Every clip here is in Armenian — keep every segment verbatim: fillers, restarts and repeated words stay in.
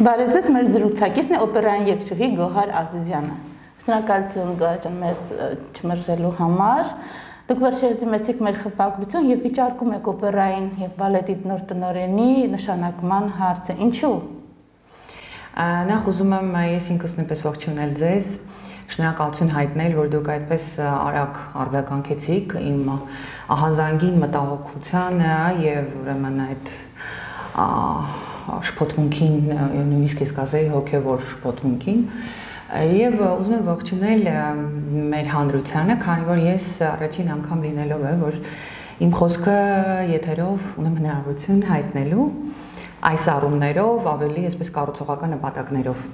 Բարև ձեզ, մեր զրուցակիցն է օպերային երգչուհի Գոհար Ազիզյանը։ Շնորհակալություն Գոհար ջան մեզ չմրժելու համար։ Դուք վերջերս դիմեցիք մեր խմբագրություն եւ վիճարկում եք օպերային եւ բալետի նոր տնօրենի նշանակման հարցը։ Ինչու՞։ Նախ ուզում եմ ես ինքս նույնպես ողջունել ձեզ, շնորհակալություն հայտնել, որ դուք այդպես արագ արձագանքեցիք իմ ահազանգին մտահոգությանը եւ ուրեմն այդ շփոթմունքին, նույնիսկ ես կասեի հոգեվոր շփոթմունքին եւ ուզում եմ ողջունել մեր հանրությանը, քանի որ ես առաջին անգամ լինելով է, որ իմ խոսքը եթերով ունեմ հնարավորություն հայտնելու այս առումներով, ավելի այսպես կառուցողական նպատակներով։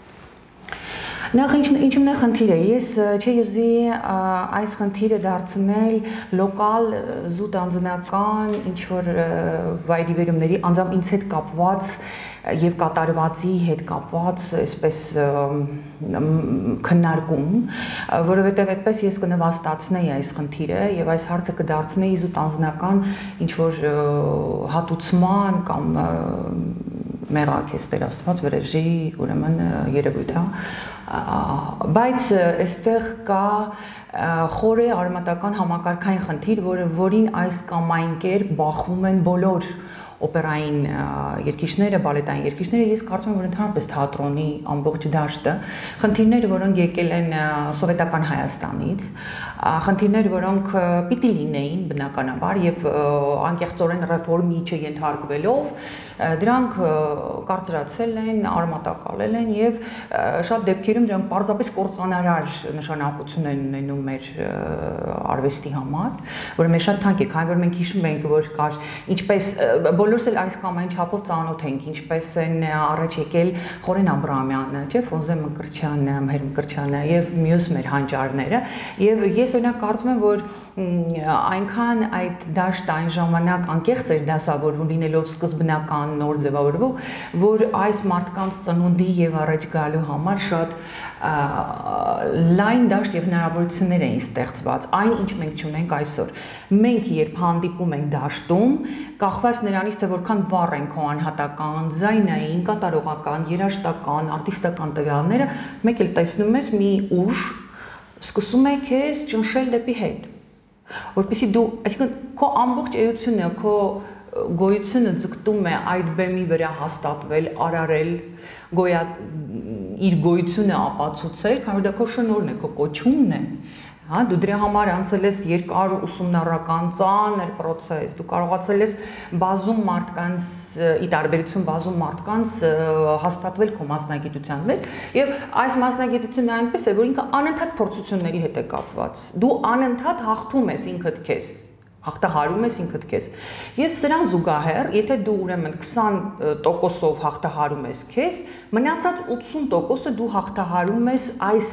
Նախ ինչու՞մն է խնդիրը, ես չէի ուզի այս խնդիրը դարձնել լոկալ, զուտ անձնական, ինչ-որ վայրիվերումների, անձամբ ինձ հետ կապված և կատարվածի հետ կապված այսպես քննարկում, որովհետև այդպես ես կնվաստացնեի այս խնդիրը և այս հարցը կդարձնեի զուտ անձնական ինչ-որ հատուցման կամ մեղակ ես Տեր Աստված վրեժի ուրեմն երևույթ, բայց այստեղ կա խորը արմատական համակարգային խնդիր, որին այս կամ այն կերպ բախվում են բոլոր օպերային երգիչները, բալետային երգիչները, ես կարծում եմ, որ ընդհանրապես թատրոնի ամբողջ դաշտը, խնդիրները, որոնք եկել են սովետական Հայաստանից, խնդիրները, որոնք պիտի լինեին բնականաբար եւ անկեղծորեն ռեֆորմի չենթարկվելով, դրանք կարծրացել են, արմատակալել են եւ շատ դեպքերում դրանք պարզապես կործանարար նշանակություն են ունենում մեր արվեստի համար, որը մեզ շատ թանկ է, քանի որ մենք հիշում ենք, որ կար ինչպես բոլորս էլ այս կամ այն չափով ծանոթ ենք, ինչպես են առաջ եկել Խորեն Աբրահամյանը, չէ՞, Ֆրունզե Մկրտչյանը, Մհեր Մկրտչյանը եւ մյուս մեր հանճարները, եւ ես օրինակ կարծում եմ, որ այնքան այդ դաշտը այն ժամանակ անկեղծ էր դասավորվում լինելով սկզբնական նոր ձևավորվող, որ այս մարդկանց ծնունդի եւ առաջ գալու համար շատ լայն դաշտ եւ հնարավորություններ էին ստեղծված, այն ինչ մենք չունենք այսօր։ Մենք երբ հանդիպում ենք դաշտում, կախված նրանից, թե որքան վառ են քո անհատական, ձայնային, կատարողական, երաժշտական, արտիստական տվյալները, մեկ էլ տեսնում ես մի ուժ, սկսում է քեզ ճնշել դեպի հետ, որպեսզի դու, այսինքն քո ամբողջ էությունը, քո գոյությունը ձգտում է այդ բեմի վրա հաստատվել, արարել, իր գոյությունը ապացուցել, քանի որ դա քո շնորհն է, քո կոչումն է, հա, դու դրա համար անցել ես երկար ուսումնառական ծանր process, դու կարողացել ես բազում մարդկանց, ի տարբերություն բազում մարդկանց հաստատվել քո մասնագիտության մեջ, եւ այս մասնագիտությունը այնպես է, որ ինքը անընդհատ փորձությունների հետ է կապված։ Դու անընդհատ հաղթում ես ինքդ քեզ, հաղթահարում ես ինքդ քեզ։ Եվ սրան զուգահեռ, եթե դու ուրեմն քսան տոկոսով հաղթահարում ես քեզ, մնացած ութսուն տոկոսը դու հաղթահարում ես այս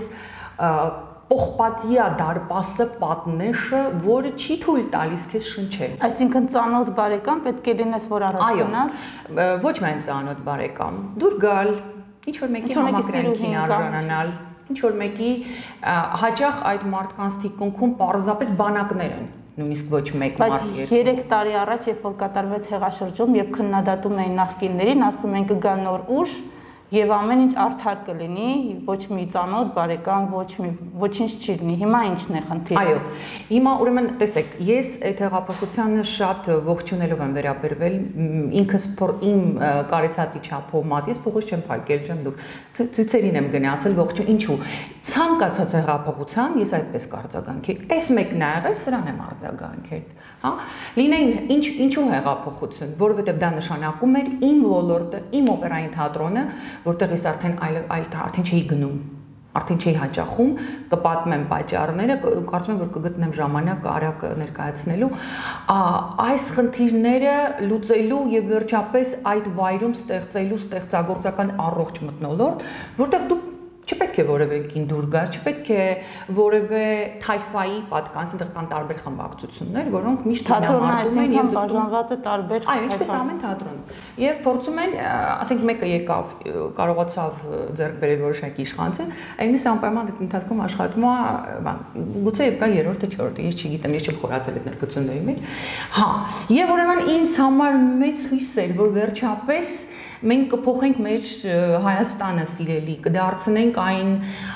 պողպատյա դարպասը պատնեշը, որը չի թույլ տալիս քեզ շնչել։ Այսինքն ծանոթ բարեկամ պետք է լինես, որ առաջ գնաս։ Ոչ միայն ծանոթ բարեկամ, դուր գալ, ինչ որ մեկի համակրանքին արժանանալ, ինչ որ մեկի հաճախ այդ մարդկանց թիկունքում պարզապես բանակներ են, նույնիսկ ոչ մեկ մարդ երկու։ Բայց երեք տարի առաջ, երբ որ կատարվեց հեղաշրջում եւ քննադատում էին նախկիններին, ասում են կգա նոր ուժ եւ ամեն ինչ արդար կլինի, ոչ մի ծանոթ բարեկամ, ոչ մի ոչինչ չի լինի։ Հիմա ի՞նչն է խնդիրը։ Այո, հիմա ուրեմն տեսեք, ես այդ հեղափոխությանը շատ ողջունելով եմ վերաբերվել, ինքս իմ կարեցածի չափով մաս, ես փողոց չեմ փակել, չեմ դուր, ցույցերին եմ գնացել, ողջուն, ինչու։ Ցանկացած հեղափոխության ես այդպես կարձագանքի։ Այս մեկն ա եղել, սրան եմ արձագանքել, հա։ Լինեին ինչ ինչու հեղափոխություն, որովհետև դա նշանակում էր իմ ոլորտը, իմ օպերային թատրոնը, որտեղ ես արդեն այլ այլ արդեն չէի գնում, արդեն չէի հաճախում, կպատմեմ պատճառները, կարծում եմ, որ կգտնեմ ժամանակ արագ ներկայացնելու, այս խնդիրները լուծելու եւ վերջապես այդ վայրում ստեղծելու ստեղծագործական առողջ մթնոլորտ, որտեղ դու չպետք է որևէ կին դուր գաս, չպետք է որևէ թայֆայի պատկանս, այնտեղ կան տարբեր խմբակցություններ, որոնք միշտ թատրոնն են եւ բաժանված է տարբեր։ Այո, ինչպես ամեն թատրոն։ Եվ փորձում են, ասենք մեկը եկավ, կարողացավ ձեռք բերել որոշակի իշխանություն, այնպես անպայման այդ ընթացքում աշխատում է, գուցե եւ կա երրորդը, չորրորդը, ես չգիտեմ, ես չեմ խորացել այդ ներկայությունների մեջ։ Հա, եւ ուրեմն ինձ համար մեծ հույս էր, որ վերջապես մենք կփոխենք մեր Հայաստանը սիրելի, կդարձնենք այն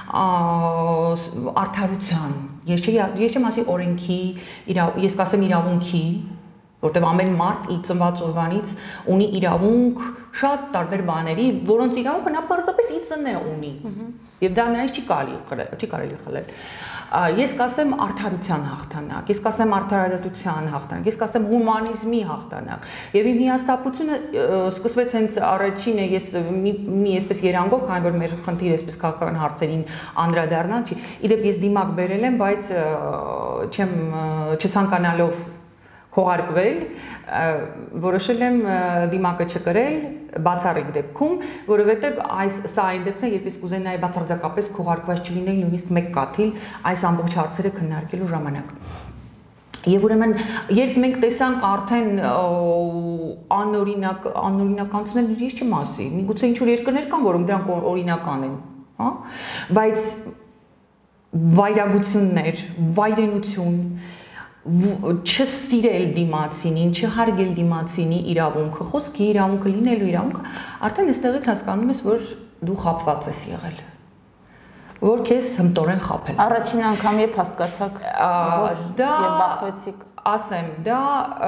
արդարության, ես չեմ ասի օրենքի, ես կասեմ իրավունքի, որտեղ ամեն մարդ իր ծնված օրվանից ունի իրավունք շատ տարբեր բաների, որոնց իրավունքը նա պարզապես ի ծնե ունի, եւ դա նրանից չի կարելի խլել։ Ես կասեմ արդարության հաղթանակ, ես կասեմ արդարադատության հաղթանակ, ես կասեմ հումանիզմի հաղթանակ։ Եվ իմ հիասթափությունը սկսվեց հենց առաջինը, ես մի այսպես երանգով, քանի որ մեր խնդիրը այսպես քաղաքական հարցերին անդրադառնալ չի։ Իդեպ ես դիմակ բերել եմ, բայց չեմ չցանկանալով հողարկվել, որոշել եմ դիմակը չկրել բացառիկ դեպքում, որովհետև այս սա այն դեպքն է, երբ ես կուզենայի բացարձակապես քողարկված չլինել նույնիսկ մեկ կաթիլ այս ամբողջ հարցերը քննարկելու ժամանակ։ Եվ ուրեմն, երբ մենք տեսանք արդեն անօրինակ անօրինականություններ, ես չեմ ասի, միգուցե ինչ-որ երկրներ կան, որոնք դրանք օրինական են, հա, բայց վայրագություններ, վայրենություն, չսիրել դիմացինին, չհարգել դիմացինի իրավունքը, խոսքի իրավունքը, լինելու իրավունքը, արդեն այստեղից հասկանում ես, որ դու խաբված ես եղել, որ քեզ հմտորեն խաբել։ Առաջին անգամ երբ հասկացաք եւ բախվեցիք։ Ասեմ, դա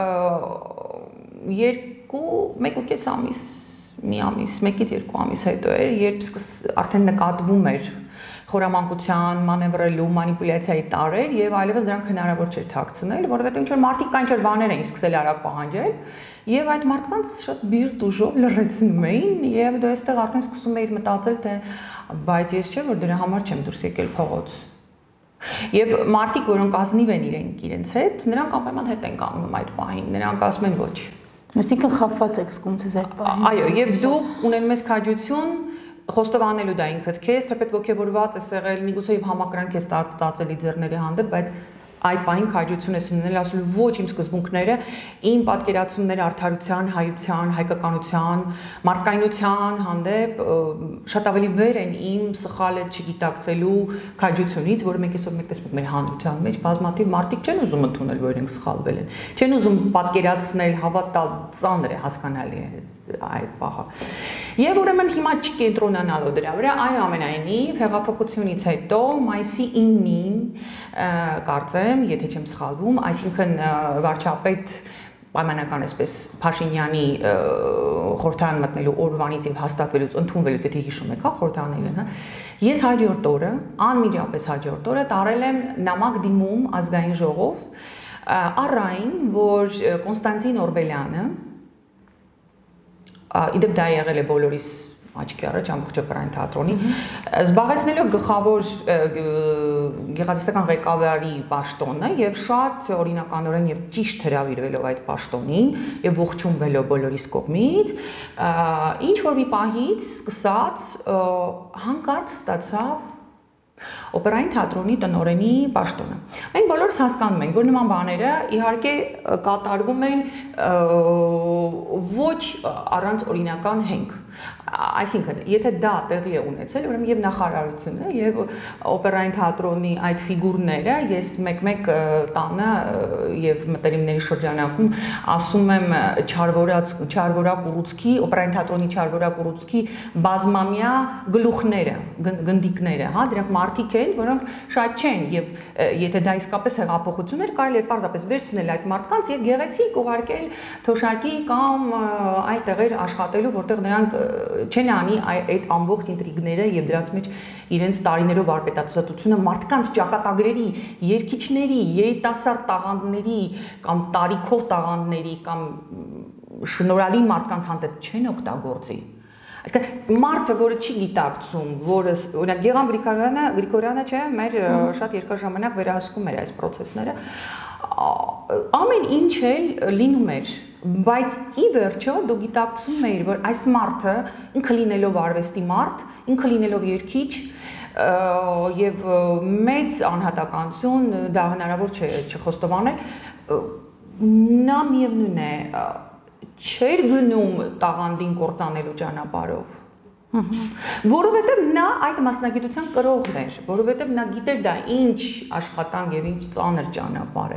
երկու, մեկ ու կես ամիս, մի ամիս, մեկից երկու ամիս հետո էր, երբ արդեն նկատվում էր խորամանկության, մանևրելու, մանիպուլյացիայի տարեր եւ այլևս դրանք հնարավոր չէր թաքցնել, որովհետեւ ինչ-որ մարդիկ կան, ինչ-որ բաներ էին սկսել արագ պահանջել եւ այդ մարդկանց շատ բիրտ ուժով լրացնում էին եւ դու այստեղ արդեն սկսում էիր մտածել, թե բայց ես չէ, որ դրա համար չեմ դուրս եկել փողոց։ Եվ մարդիկ, որոնք ազնիվ են իրենք իրենց հետ, նրանք անպայման հետ են կանգնում այդ պահին, նրանք ասում են ոչ։ Այսինքն խաբված եք զգում ձեզ այդ պահին։ Այո, եւ դու ունենում ես քաջություն խոստովանելու դա ինքդ քեզ, թեպետ ոգևորված ես եղել, միգուցե եւ համակրանք ես ստացել ձեռների հանդեպ, բայց այդ պահին քաջություն ես ունենել, ասել ոչ իմ սկզբունքները, իմ պատկերացումները արդարության, հայության, հայկականության, մարդկայնության հանդեպ շատ ավելի վեր են իմ սխալը չգիտակցելու քաջությունից, որը մենք այսօր մենք տեսնում մեր հանրության մեջ բազմաթիվ մարդիկ չեն ուզում ընդունել, որ իրենք սխալվել են, չեն ուզում պատկերացնել, հավատալ, ծանր է, հասկանալի է այդ պահը։ Եվ ուրեմն հիմա չկենտրոնանալու դրա վրա, այնուամենայնիվ հեղափոխությունից հետո մայիսի իննին կարծեմ, եթե չեմ սխալվում, այսինքն վարչապետ պայմանական այսպես Փաշինյանի խորհրդարան մտնելու օրվանից եւ հաստատվելուց ընդունվելուց, եթե հիշում եք, հա, խորհրդարաններն, հա, ես հաջորդ օրը, անմիջապես հաջորդ օրը տարել եմ նամակ դիմում ազգային ժողով առ այն, որ Կոնստանտին Օրբելյանը իդեպ դա եղել է բոլորիս աչքի առաջ ամբողջ օպերային թատրոնի, զբաղեցնելով գլխավոր գեղարվեստական ղեկավարի պաշտոնը եւ շատ օրինականորեն եւ ճիշտ հրավիրվելով այդ պաշտոնին եւ ողջունվելով բոլորիս կողմից, ինչ որ մի պահից սկսած հանկարծ ստացավ Օպերային թատրոնի տնօրենի պաշտոնը։ Մենք բոլորս հասկանում ենք, որ նման բաները իհարկե կատարվում են ոչ առանց օրինական հենք։ Այսինքն, եթե դա տեղի է ունեցել, ուրեմն եւ նախարարությունը եւ օպերային թատրոնի այդ ֆիգուրները ես մեկ-մեկ տանը եւ մտերիմների շրջանակում ասում եմ չարվորած չարվորակ ուռուցքի, օպերային թատրոնի չարվորակ ուռուցքի բազմամյա գլուխները, գնդիկները, հա, դրանք մարդիկ են, որոնք շատ չեն եւ եթե դա իսկապես հեղափոխություն էր, կարելի է պարզապես վերցնել այդ մարդկանց եւ գեղեցիկ ուղարկել թոշակի կամ այլ տեղեր աշխատելու, որտեղ նրանք չեն անի այդ ամբողջ ինտրիգները եւ դրանց մեջ իրենց տարիներով վարպետացությունը մարդկանց ճակատագրերի, երգիչների, երիտասարդ տաղանդների կամ տարիքով տաղանդների կամ շնորհալի մարդկանց հանդեպ չեն օգտագործի։ Այսինքն մարդը, որը չի գիտակցում, որը օրինակ Գեգամ Գրիգորյանը, Գրիգորյանը չէ, մեր շատ երկար ժամանակ վերահսկում էր այս process-ները, ամեն ինչ էլ լինում էր, բայց ի վերջո դու գիտակցում ես, որ այս մարդը ինքը լինելով արվեստի մարդ, ինքը լինելով երգիչ եւ մեծ անհատականություն, դա հնարավոր չէ չխոստովանել, նա միևնույն է չէր գնում տաղանդին կործանելու ճանապարհով, որովհետև նա այդ մասնագիտության կրողն էր, որովհետև նա գիտեր դա ինչ աշխատանք եւ ինչ ծանր ճանապարհ է։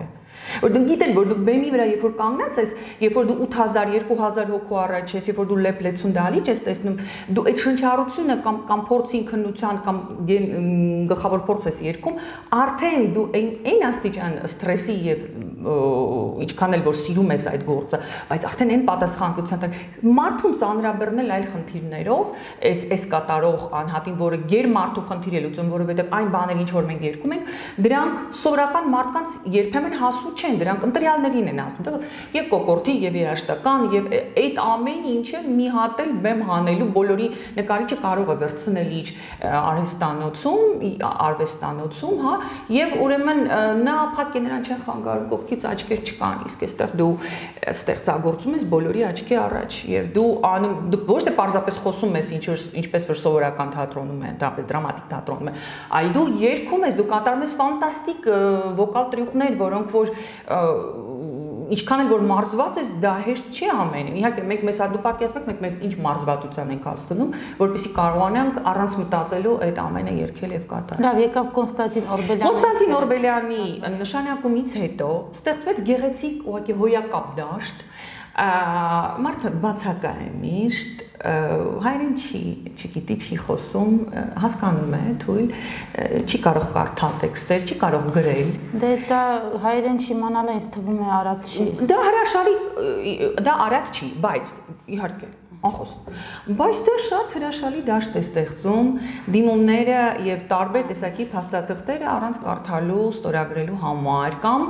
Որ դու գիտես, որ դու բեմի վրա երբ որ կանգնած ես, երբ որ դու ութ հազար, երկու հազար հոգու առաջ ես, երբ որ դու լեփլեցուն դալիճ ես տեսնում, դու այդ շնչառությունը կամ կամ փորձին քննության կամ գլխավոր փորձ ես երգում, արդեն դու այն աստիճան ստրեսի եւ ինչքան էլ որ սիրում ես այդ գործը, բայց արդեն այն պատասխանատվության մարդուն ծանրաբեռնել այլ խնդիրներով, այս այս կատարող անհատին, որը գեր մարդու խնդիր է լուծում, որովհետեւ այն բաները, ինչ որ մենք երգում ենք, դրանք սովորական մարդկանց երբեմն հասու չեն, դրանք ընտրյալներին են ասում, եւ կոկորտի, եւ երաշտական, եւ այդ ամեն ինչը մի հատ էլ բեմ հանելու բոլորի նկարիչը կարող է վերցնել իր արհեստանոցում, արվեստանոցում, հա, եւ ուրեմն նա փակ է նրան չեն խանգարում, կողքից աչքեր չկան, իսկ այստեղ դու ստեղծագործում ես բոլորի աչքի առաջ, եւ դու անում դու ոչ թե պարզապես խոսում ես ինչ ինչպես որ սովորական թատրոնում է, դապես դրամատիկ թատրոնում է, այլ դու երգում ես, դու կատարում ես ֆանտաստիկ վոկալ տրյուկներ, որոնք որ ինչքան էլ որ մարզված ես, դա հեշտ չի ամենին։ Իհարկե, մենք մեզ դու պատկերացնեք, մենք մեզ ինչ մարզվածության ենք հասցնում, որպեսզի կարողանանք առանց մտածելու այդ ամենը երգել եւ կատարել։ Լավ, եկավ Կոնստանտին Օրբելյանը։ Կոնստանտին Օրբելյանի նշանակումից հետո ստեղծվեց գեղեցիկ ուղղակի հոյակապ դաշտ, մարդը բացակա է միշտ, հայերեն չի, չգիտի, չի խոսում, հասկանում է, թույլ, չի կարող կարդալ տեքստեր, չի կարող գրել։ Դե դա հայերեն չիմանալը ինձ թվում է արագ չի։ Դա հրաշալի, դա արագ չի, բայց իհարկե անխոս։ Բայց դա շատ հրաշալի դաշտ է ստեղծում դիմումները եւ տարբեր տեսակի փաստաթղթերը առանց կարդալու, ստորագրելու համար կամ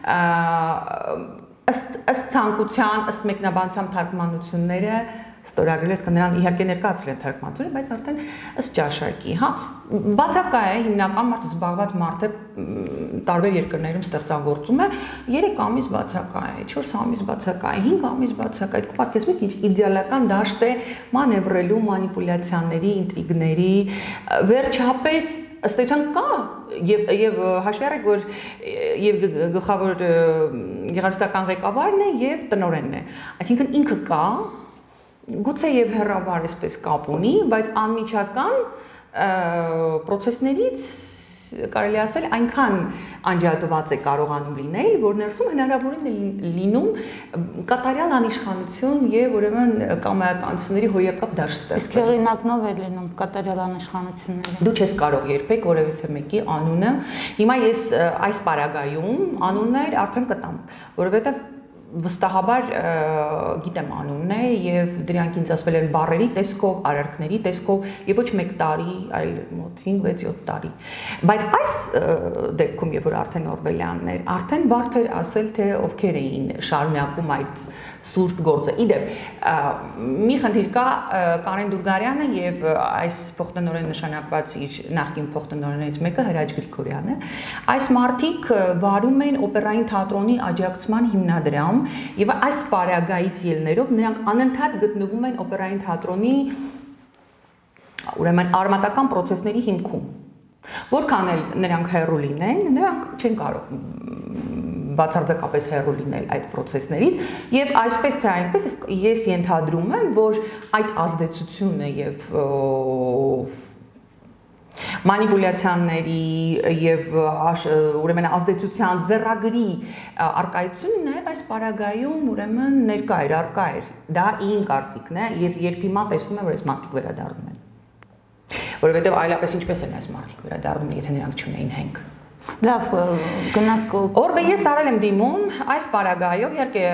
ըստ ըստ ցանկության, ըստ մեկնաբանության թարգմանությունները ստորագրել ես նրան իհարկե ներկայացրել են թարգմանությունը, բայց արդեն ըստ ճաշակի, հա, բացակա է հիմնական մարդը զբաղված մարդը տարբեր երկրներում ստեղծագործում է, երեք ամիս բացակա է, չորս ամիս բացակա է, հինգ ամիս բացակա է, պատկերացնեք ինչ իդեալական դաշտ է մանևրելու, մանիպուլյացիաների, ինտրիգների, վերջապես ըստ էության կա եւ եւ հաշվի առեք որ եւ գլխավոր գեղարվեստական ղեկավարն է եւ տնօրենն է, այսինքն ինքը կա, գուցե եւ հեռավար էսպես կապ ունի, բայց անմիջական process-ներից կարելի ասել այնքան անջատված է կարողանում լինել, որ ներսում հնարավորին է լինում կատարյալ անիշխանություն եւ ուրեմն կամայականությունների հոյակապ դաշտ։ Իսկ հեղինակնով է լինում կատարյալ անիշխանությունները։ Դու չես կարող երբեք որևիցե մեկի անունը, հիմա ես այս պարագայում անուններ արդեն կտամ, որովհետեւ վստահաբար գիտեմ անուններ եւ դրանք ինձ ասվել են բառերի տեսքով, արարքների տեսքով եւ ոչ մեկ տարի, այլ մոտ հինգ վեց յոթ տարի։ Բայց այս դեպքում, երբ որ արդեն Օրբելյանն էր, արդեն բարդ էր ասել, թե ովքեր էին շարունակում այդ սուրբ գործը։ Իդեպ, մի խնդիր կա Կարեն Դուրգարյանը եւ այս փոխտնօրեն նշանակված իր նախկին փոխտնօրեններից մեկը Հրաչ Գրիգորյանը, այս մարդիկ վարում են Օպերային թատրոնի աջակցման հիմնադրամ եւ այս պարագայից ելներով նրանք անընդհատ գտնվում են Օպերային թատրոնի ուրեմն արմատական process-ների հիմքում։ Որքան էլ նրանք հեռու լինեն, նրանք չեն կարող բացարձակապես հեռու լինել այդ process-ներից եւ այսպես թե այնպես ես ենթադրում եմ, որ այդ ազդեցությունը եւ մանիպուլյացիաների եւ ուրեմն ազդեցության ձեռագրի արկայությունն նաեւ այս պարագայում ուրեմն ներկա էր, արկա էր։ Դա իմ կարծիքն է եւ երբ հիմա տեսնում եմ, որ այս մարդիկ վերադառնում են։ Որովհետեւ այլապես ինչպես են այս մարդիկ վերադառնում, եթե նրանք չունեին հենք։ Լավ, գնաս կո Օրբե ես տարել եմ դիմում այս պարագայով, իհարկե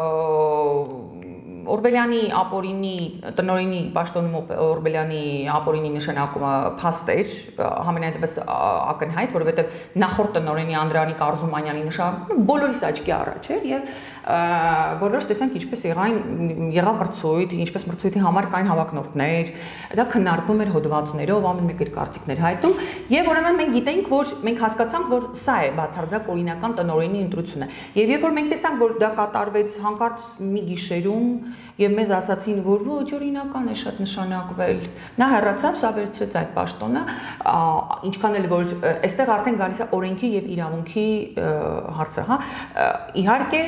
Օրբելյանի ապօրինի տնօրենի պաշտոնում Օրբելյանի ապօրինի նշանակումը փաստ էր, համենայն դեպս ակնհայտ, որովհետև նախորդ տնօրենի Անդրանիկ Արզումանյանի նշանակումը բոլորիս աչքի առաջ էր եւ բոլորս տեսանք ինչպես եղան եղավ մրցույթ, ինչպես մրցույթի համար կային հավակնորդներ, դա քննարկվում էր հոդվածներով, ամեն մեկը իր կարծիքներ հայտում եւ ուրեմն մենք գիտենք, որ մենք հասկացանք, որ սա է բացարձակ օրինական տնօրենի ընտրությունը։ Եվ երբ որ մենք տեսանք, որ դա կատարվեց հանկարծ մի գիշերում եւ մեզ ասացին, որ ոչ օրինական է շատ նշանակվել։ Նա հեռացավ, սա վերցրեց այդ պաշտոնը, ինչքան էլ որ այստեղ արդեն գալիս է օրենքի եւ իրավունքի հարցը, հա։ Իհարկե,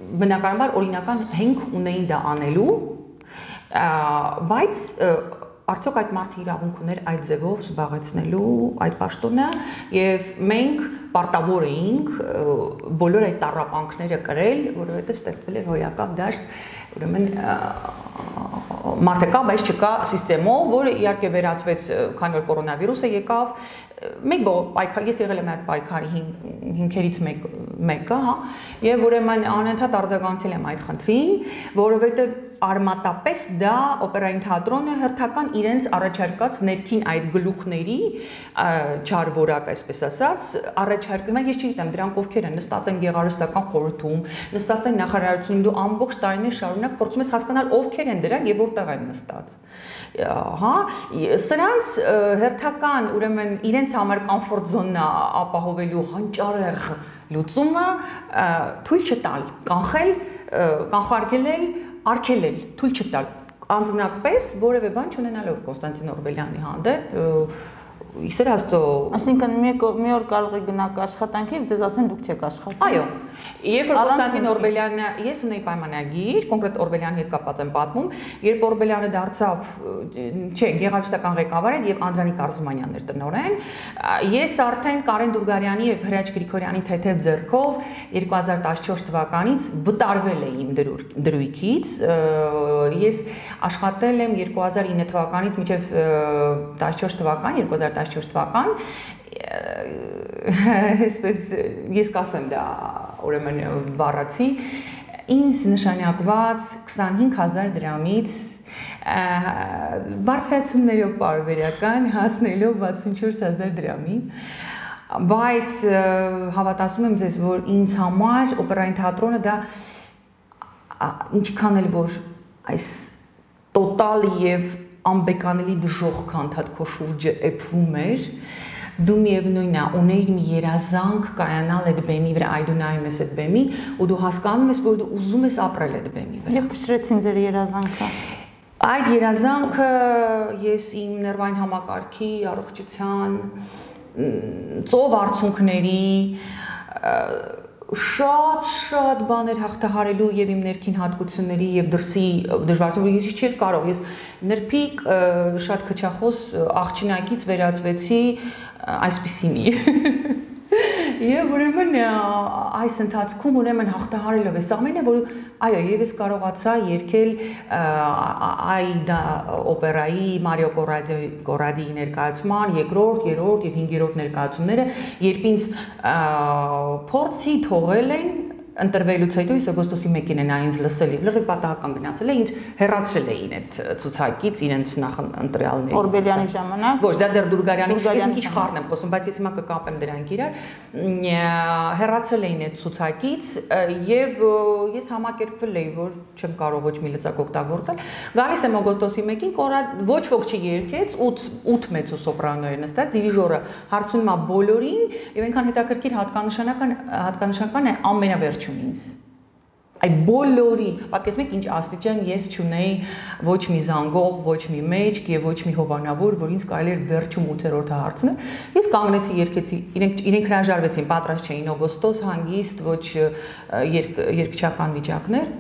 բնականաբար օրինական հենք ունեին դա անելու, բայց արդյոք այդ մարդը իրավունք ուներ այդ ձևով զբաղեցնելու այդ պաշտոնը եւ մենք պարտավոր էինք բոլոր այդ տառապանքները կրել, որովհետեւ ստեղծվել էր հոյակապ դաշտ, ուրեմն մարդը կա, բայց չկա համակարգով, որը իհարկե վերածվեց, քանի որ կորոնավիրուսը եկավ, մենք պայքար, ես եղել եմ այդ պայքարի հիմքերից մեկը, հա, եւ ուրեմն անընդհատ արձագանքել եմ այդ խնդրին, որովհետեւ արմատապես դա օպերային թատրոնը հերթական իրենց առաջարկած ներքին այդ գլուխների չար որակ, այսպես ասած, առաջարկում է, ես չգիտեմ, դրանք ովքեր են, նստած են գեղարվեստական խորհրդում, նստած են նախարարությունում, դու ամբողջ տարիներ շարունակ փորձում ես հասկանալ ովքեր են դրանք եւ որտեղ են նստած։ Հա, սրանց հերթական, ուրեմն իրենց համար կոմֆորտ զոնա ապահովելու հանճարեղ լուծումը թույլ չտալ, կանխել, կանխարգելել, արգելել, թույլ չտալ, անձնակպես որևէ բան չունենալով Կոնստանտին Օրբելյանի հանդեպ, Իսեր հաստո, այսինքն մի օր կարող եք գնաք աշխատանքի եւ ձեզ ասեն դուք չեք աշխատում։ Այո։ Երբ որ Կոնստանտին Օրբելյանը, ես ունեի պայմանագիր, կոնկրետ Օրբելյանի հետ կապված եմ պատմում, երբ Օրբելյանը դարձավ, չէ, գեղարվեստական ղեկավար էր եւ Անդրանիկ Արզումանյանն էր տնօրեն, ես արդեն Կարեն Դուրգարյանի եւ Հրաչ Գրիգորյանի թեթև ձեռքով երկու հազար տասնչորս թվականից վտարվել էի իմ դրույքից, ես աշխատել եմ երկու հազար ինը թվականից մինչեւ տասնչորս թվական, երկու հազար տասնչորս թվական, այսպես ես կասեմ դա ուրեմն բառացի, ինձ նշանակված քսանհինգ հազար դրամից բարձրացումներով պարբերական հասնելով վաթսունչորս հազար դրամի, բայց հավատացնում եմ ձեզ, որ ինձ համար օպերային թատրոնը դա ինչքան էլ որ այս տոտալ եւ անբեկանելի դժոխք քանդած քո շուրջը էփվում էր, դու միևնույնն է ունեիր մի երազանք կայանալ այդ բեմի վրա, այ դու նայում ես այդ բեմին ու դու հասկանում ես, որ դու ուզում ես ապրել այդ բեմի վրա։ Եվ փշրեցին ձեր երազանքը։ Այդ երազանքը ես իմ ներվային համակարգի, առողջության, ծով արցունքների շատ-շատ բաներ հաղթահարելու եւ իմ ներքին հատկությունների եւ դրսի դժվարությունների ես չէի կարող, ես նրբիկ շատ քչախոս աղջնակից վերածվեցի այսպիսինի Եվ ուրեմն այս ընթացքում ուրեմն հաղթահարելով այս ամենը, որ այո, եւ ես կարողացա երգել Այդա օպերայի Մարիո Կորադիի ներկայացման երկրորդ, երրորդ եւ հինգերորդ ներկայացումները, երբ ինձ փորձի թողել են ընտրվելուց հետո ես օգոստոսի մեկին են այնց լսել եւ լրիվ պատահական գնացել է, ինձ հեռացրել էին այդ ցուցակից իրենց նախ ընտրյալների Օրբելյանի ժամանակ ոչ դա դեռ Դուրգարյանի ես մի քիչ խառն եմ խոսում, բայց ես հիմա կկապեմ դրանք իրար հեռացրել էին այդ ցուցակից եւ ես համակերպվել էի, որ չեմ կարող ոչ մի լծակ օգտագործել գալիս եմ օգոստոսի մեկին ոչ ոք չի երգեց ութ մեծո սոպրանո էր նստած դիրիժորը հարցնում է բոլորին եւ այնքան հետաքրքիր հատկանշական հատկանշական է ամենավերջում ինձ Այդ բոլորին, պատկերացնեք ինչ աստիճան ես չունեի ոչ մի զանգող, ոչ մի մեջք եւ ոչ մի հովանավոր, որ ինձ կարելի էր վերջում ութերորդը հարցնել։ Ես կանգնեցի, երգեցի, իրենք իրենք հրաժարվեցին, պատրաստ չէին օգոստոս, հանգիստ, ոչ երգչական վիճակներ։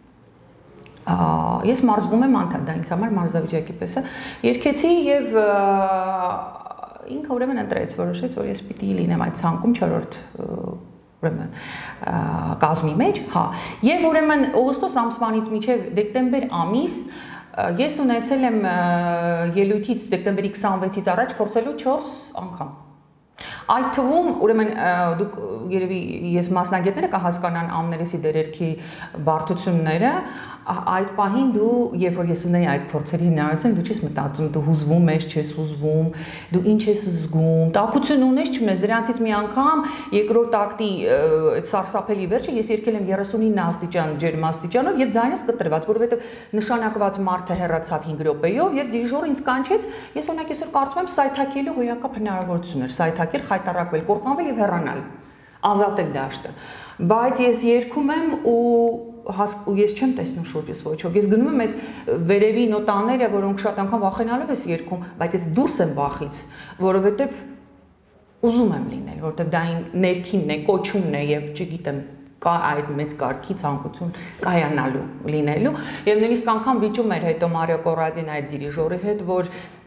Ես մարզվում եմ անդադ, դա ինձ համար մարզավիճակի պես է։ Երգեցի եւ ինքը ուրեմն ընտրեց, որոշեց, որ ես պիտի լինեմ այդ ցանկում չորրորդ ուրեմն կազմի մեջ, հա, եւ ուրեմն օգոստոս ամսվանից մինչեւ դեկտեմբեր ամիս ես ունեցել եմ ելույթից դեկտեմբերի քսանվեցից առաջ փորձելու չորս անգամ։ Այդ թվում ուրեմն դուք երևի ես մասնագետները կհասկանան ամներեսի դերերքի բարդությունները, այդ պահին դու երբ որ ես ունեի այդ փորձերի հնարավորություն դու չես մտածում դու հուզվում ես, չես հուզվում, դու ինչ ես զգում, տաքություն ունես, չունես, դրանցից մի անգամ երկրորդ ակտի այդ սարսափելի վերջը ես երգել եմ երեսունինը աստիճան ջերմաստիճանով եւ ձայնս կտրված, որովհետեւ նշանակված մարդը հեռացավ հինգ րոպեով եւ դիրիժորը ինձ կանչեց, ես օրինակ այսօր կարծում եմ սայթակելու հոյակապ հնարավորություն էր, սայթակել, խայտարակվել, կործանվել եւ հեռանալ, ազատել դաշտը, բայց ես երգում եմ ու ու ես չեմ տեսնում շուրջս ոչ ոք, ես գնում եմ այդ վերևի նոտաները, որոնք շատ անգամ վախենալով ես երգում, բայց ես դուրս եմ վախից, որովհետև ուզում եմ լինել, որովհետև դա իմ ներքինն է, կոչումն է եւ չգիտեմ, կա այդ մեծ կարգի ցանկություն կայանալու լինելու եւ նույնիսկ անգամ վիճում էր հետո Մարիո Կորադին այդ դիրիժորի հետ որ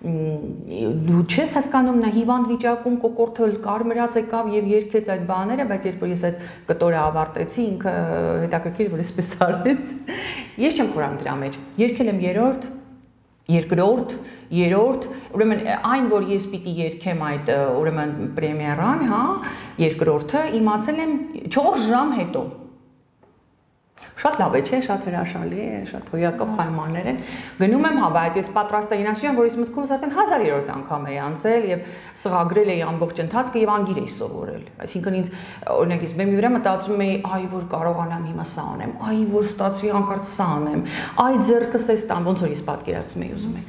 դու չես հասկանում նա հիվանդ վիճակում կոկորտը կարմրած եկավ եւ երգեց այդ բաները բայց երբ որ ես այդ կտորը ավարտեցի ինքը հետաքրքիր որ էսպես արեց ես չեմ խորանում դրա մեջ երգել եմ երրորդ երկրորդ, երրորդ, ուրեմն այն որ ես պիտի երգեմ այդ ուրեմն պրեմիերան, հա, երկրորդը իմացել եմ չորս ժամ հետո։ Շատ լավ է, չէ, շատ հրաշալի է, շատ հոյակապ պայմաններ են։ Գնում եմ, հա, բայց ես պատրաստ եմ ասեմ, որ ես մտքումս արդեն հազարերորդ անգամ էի անցել եւ սղագրել էի ամբողջ ընթացքը եւ անգիր էի սովորել։ Այսինքն ինձ օրինակ ես բեմի վրա մտածում էի, այ որ կարողանամ հիմա սա անեմ, այ որ ստացվի անկարծ սա անեմ, այ ձեռքս էս տամ, ոնց որ ես պատկերացնում էի ուզում եմ։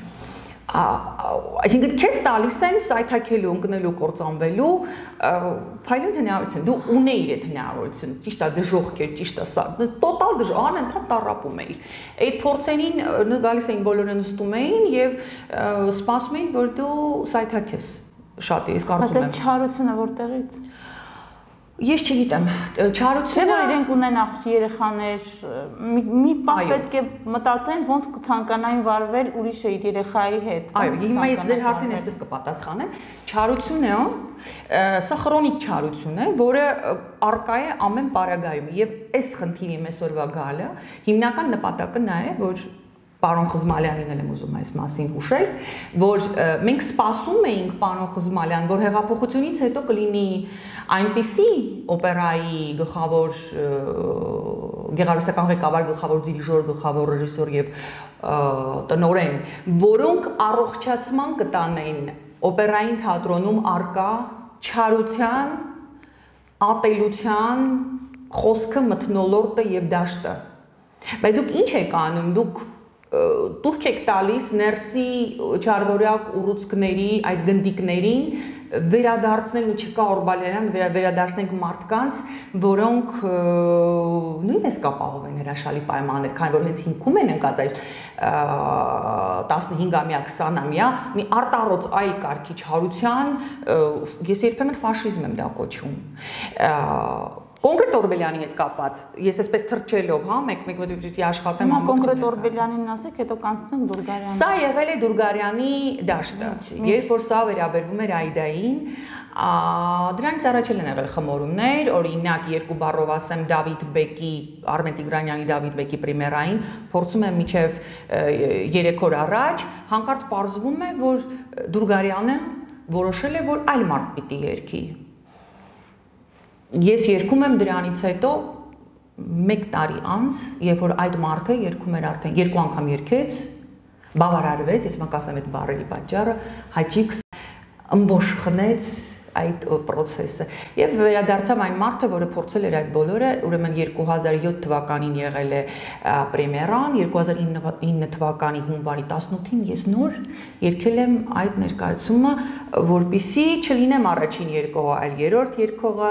Այսինքն քեզ տալիս են սայթաքելու, ընկնելու, կործանվելու փայլուն հնարավորություն։ Դու ունեիր այդ հնարավորությունը, ճիշտ է, դժոխք էր, ճիշտ է, սա տոտալ դժոխք, անընդհատ տառապում էիր։ Այդ փորձերին գալիս էին բոլորը նստում էին եւ սպասում էին, որ դու սայթաքես։ Շատ է, ես կարծում եմ։ Բայց այդ չարությունը որտեղից։ Ես չգիտեմ, չարությունը իրենք ունեն աղջի երեխաներ, մի պահ պետք է մտածեն ոնց կցանկանային վարվել ուրիշը իր երեխայի հետ։ Այո, հիմա ես ձեր հարցին այսպես կպատասխանեմ, չարությունը, սա քրոնիկ չարություն է, որը արկա է ամեն պարագայում եւ այս խնդիրի այսօրվա գալը հիմնական նպատակը նա է, որ Պարոն Խզմալյանին էլ եմ ուզում այս մասին հուշել, որ մենք սպասում էինք պարոն Խզմալյան, որ հեղափոխությունից հետո կլինի այնպիսի օպերայի գլխավոր գեղարվեստական ղեկավար, գլխավոր դիրիժոր, գլխավոր ռեժիսոր եւ տնօրեն, որոնք առողջացման կտանեն օպերային թատրոնում արկա չարության, ատելության, խոսքը, մթնոլորտը եւ դաշտը։ Բայց դուք ինչ եք անում, դուք Տուրք եք տալիս ներսի չարդորյակ ուռուցքների, այդ գնդիկներին վերադարձնել ու չկա Օրբալյանյան վերադարձնենք մարդկանց, որոնք նույնպես կապահովեն հրաշալի պայմաններ, քանի որ հենց հիմքում են ընկած այդ տասնհինգամյա, քսանամյա, մի արտառոց այլ կարգի չարության, ես երբեմն ֆաշիզմ եմ դա կոչում։ Կոնկրետ Օրբելյանի հետ կապված, ես այսպես թռչելով, հա, մեկ-մեկ պիտի աշխատեմ ամբողջ կոնկրետ Օրբելյանին ասեք, հետո կանցնենք Դուրգարյանին։ Սա եղել է Դուրգարյանի դաշտը, երբ որ սա վերաբերվում էր Այդային, դրանից առաջ էլ են եղել խմորումներ, օրինակ երկու բառով ասեմ Դավիթ Բեկի, Արմեն Տիգրանյանի Դավիթ Բեկի պրեմիերային, փորձում եմ միջև երեք օր առաջ, հանկարծ պարզվում է, որ Դուրգարյանը որոշել է, որ այլ մարդ պիտի երգի։ Ես երգում եմ դրանից հետո մեկ տարի անց, երբ որ այդ մարդը երգում էր արդեն երկու անգամ երգեց, բավարարվեց, ես մակ ասեմ այդ բառերի պատճառը, հաճիկ ըմբոշխնեց այդ process-ը։ Եվ վերադարձավ այն մարդը, որը փորձել էր այդ բոլորը, ուրեմն երկու հազար յոթ թվականին եղել է պրեմիերան, երկու հազար ինը թվականի հունվարի տասնութին ես նոր երգել եմ այդ ներկայացումը, որպեսզի չլինեմ առաջին երգողը, այլ երրորդ երգողը,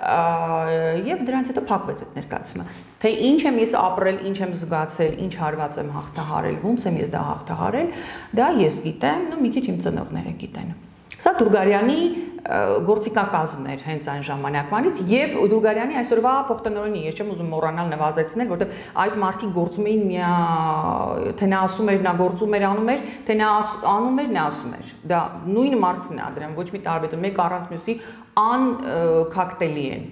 եւ դրանից հետո փակվեց այդ ներկայացումը։ Թե ինչ եմ ես ապրել, ինչ եմ զգացել, ինչ հարված եմ հաղթահարել, ոնց եմ ես դա հաղթահարել, դա ես գիտեմ, ու մի քիչ իմ ծնողները գիտեն։ Սա Դուրգարյանի գործիքակազմն էր հենց այն ժամանակվանից եւ Դուրգարյանի այսօրվա փոխտնօրենի, ես չեմ ուզում մոռանալ նվազեցնել, որտեղ այդ մարդիկ գործում էին միա թե նա ասում էր, նա գործում էր, անում էր, թե նա անում էր, նա ասում էր։ Դա նույն մարդն է, դրան ոչ մի տարբերություն, մեկ առանց մյուսի անքակտելի են։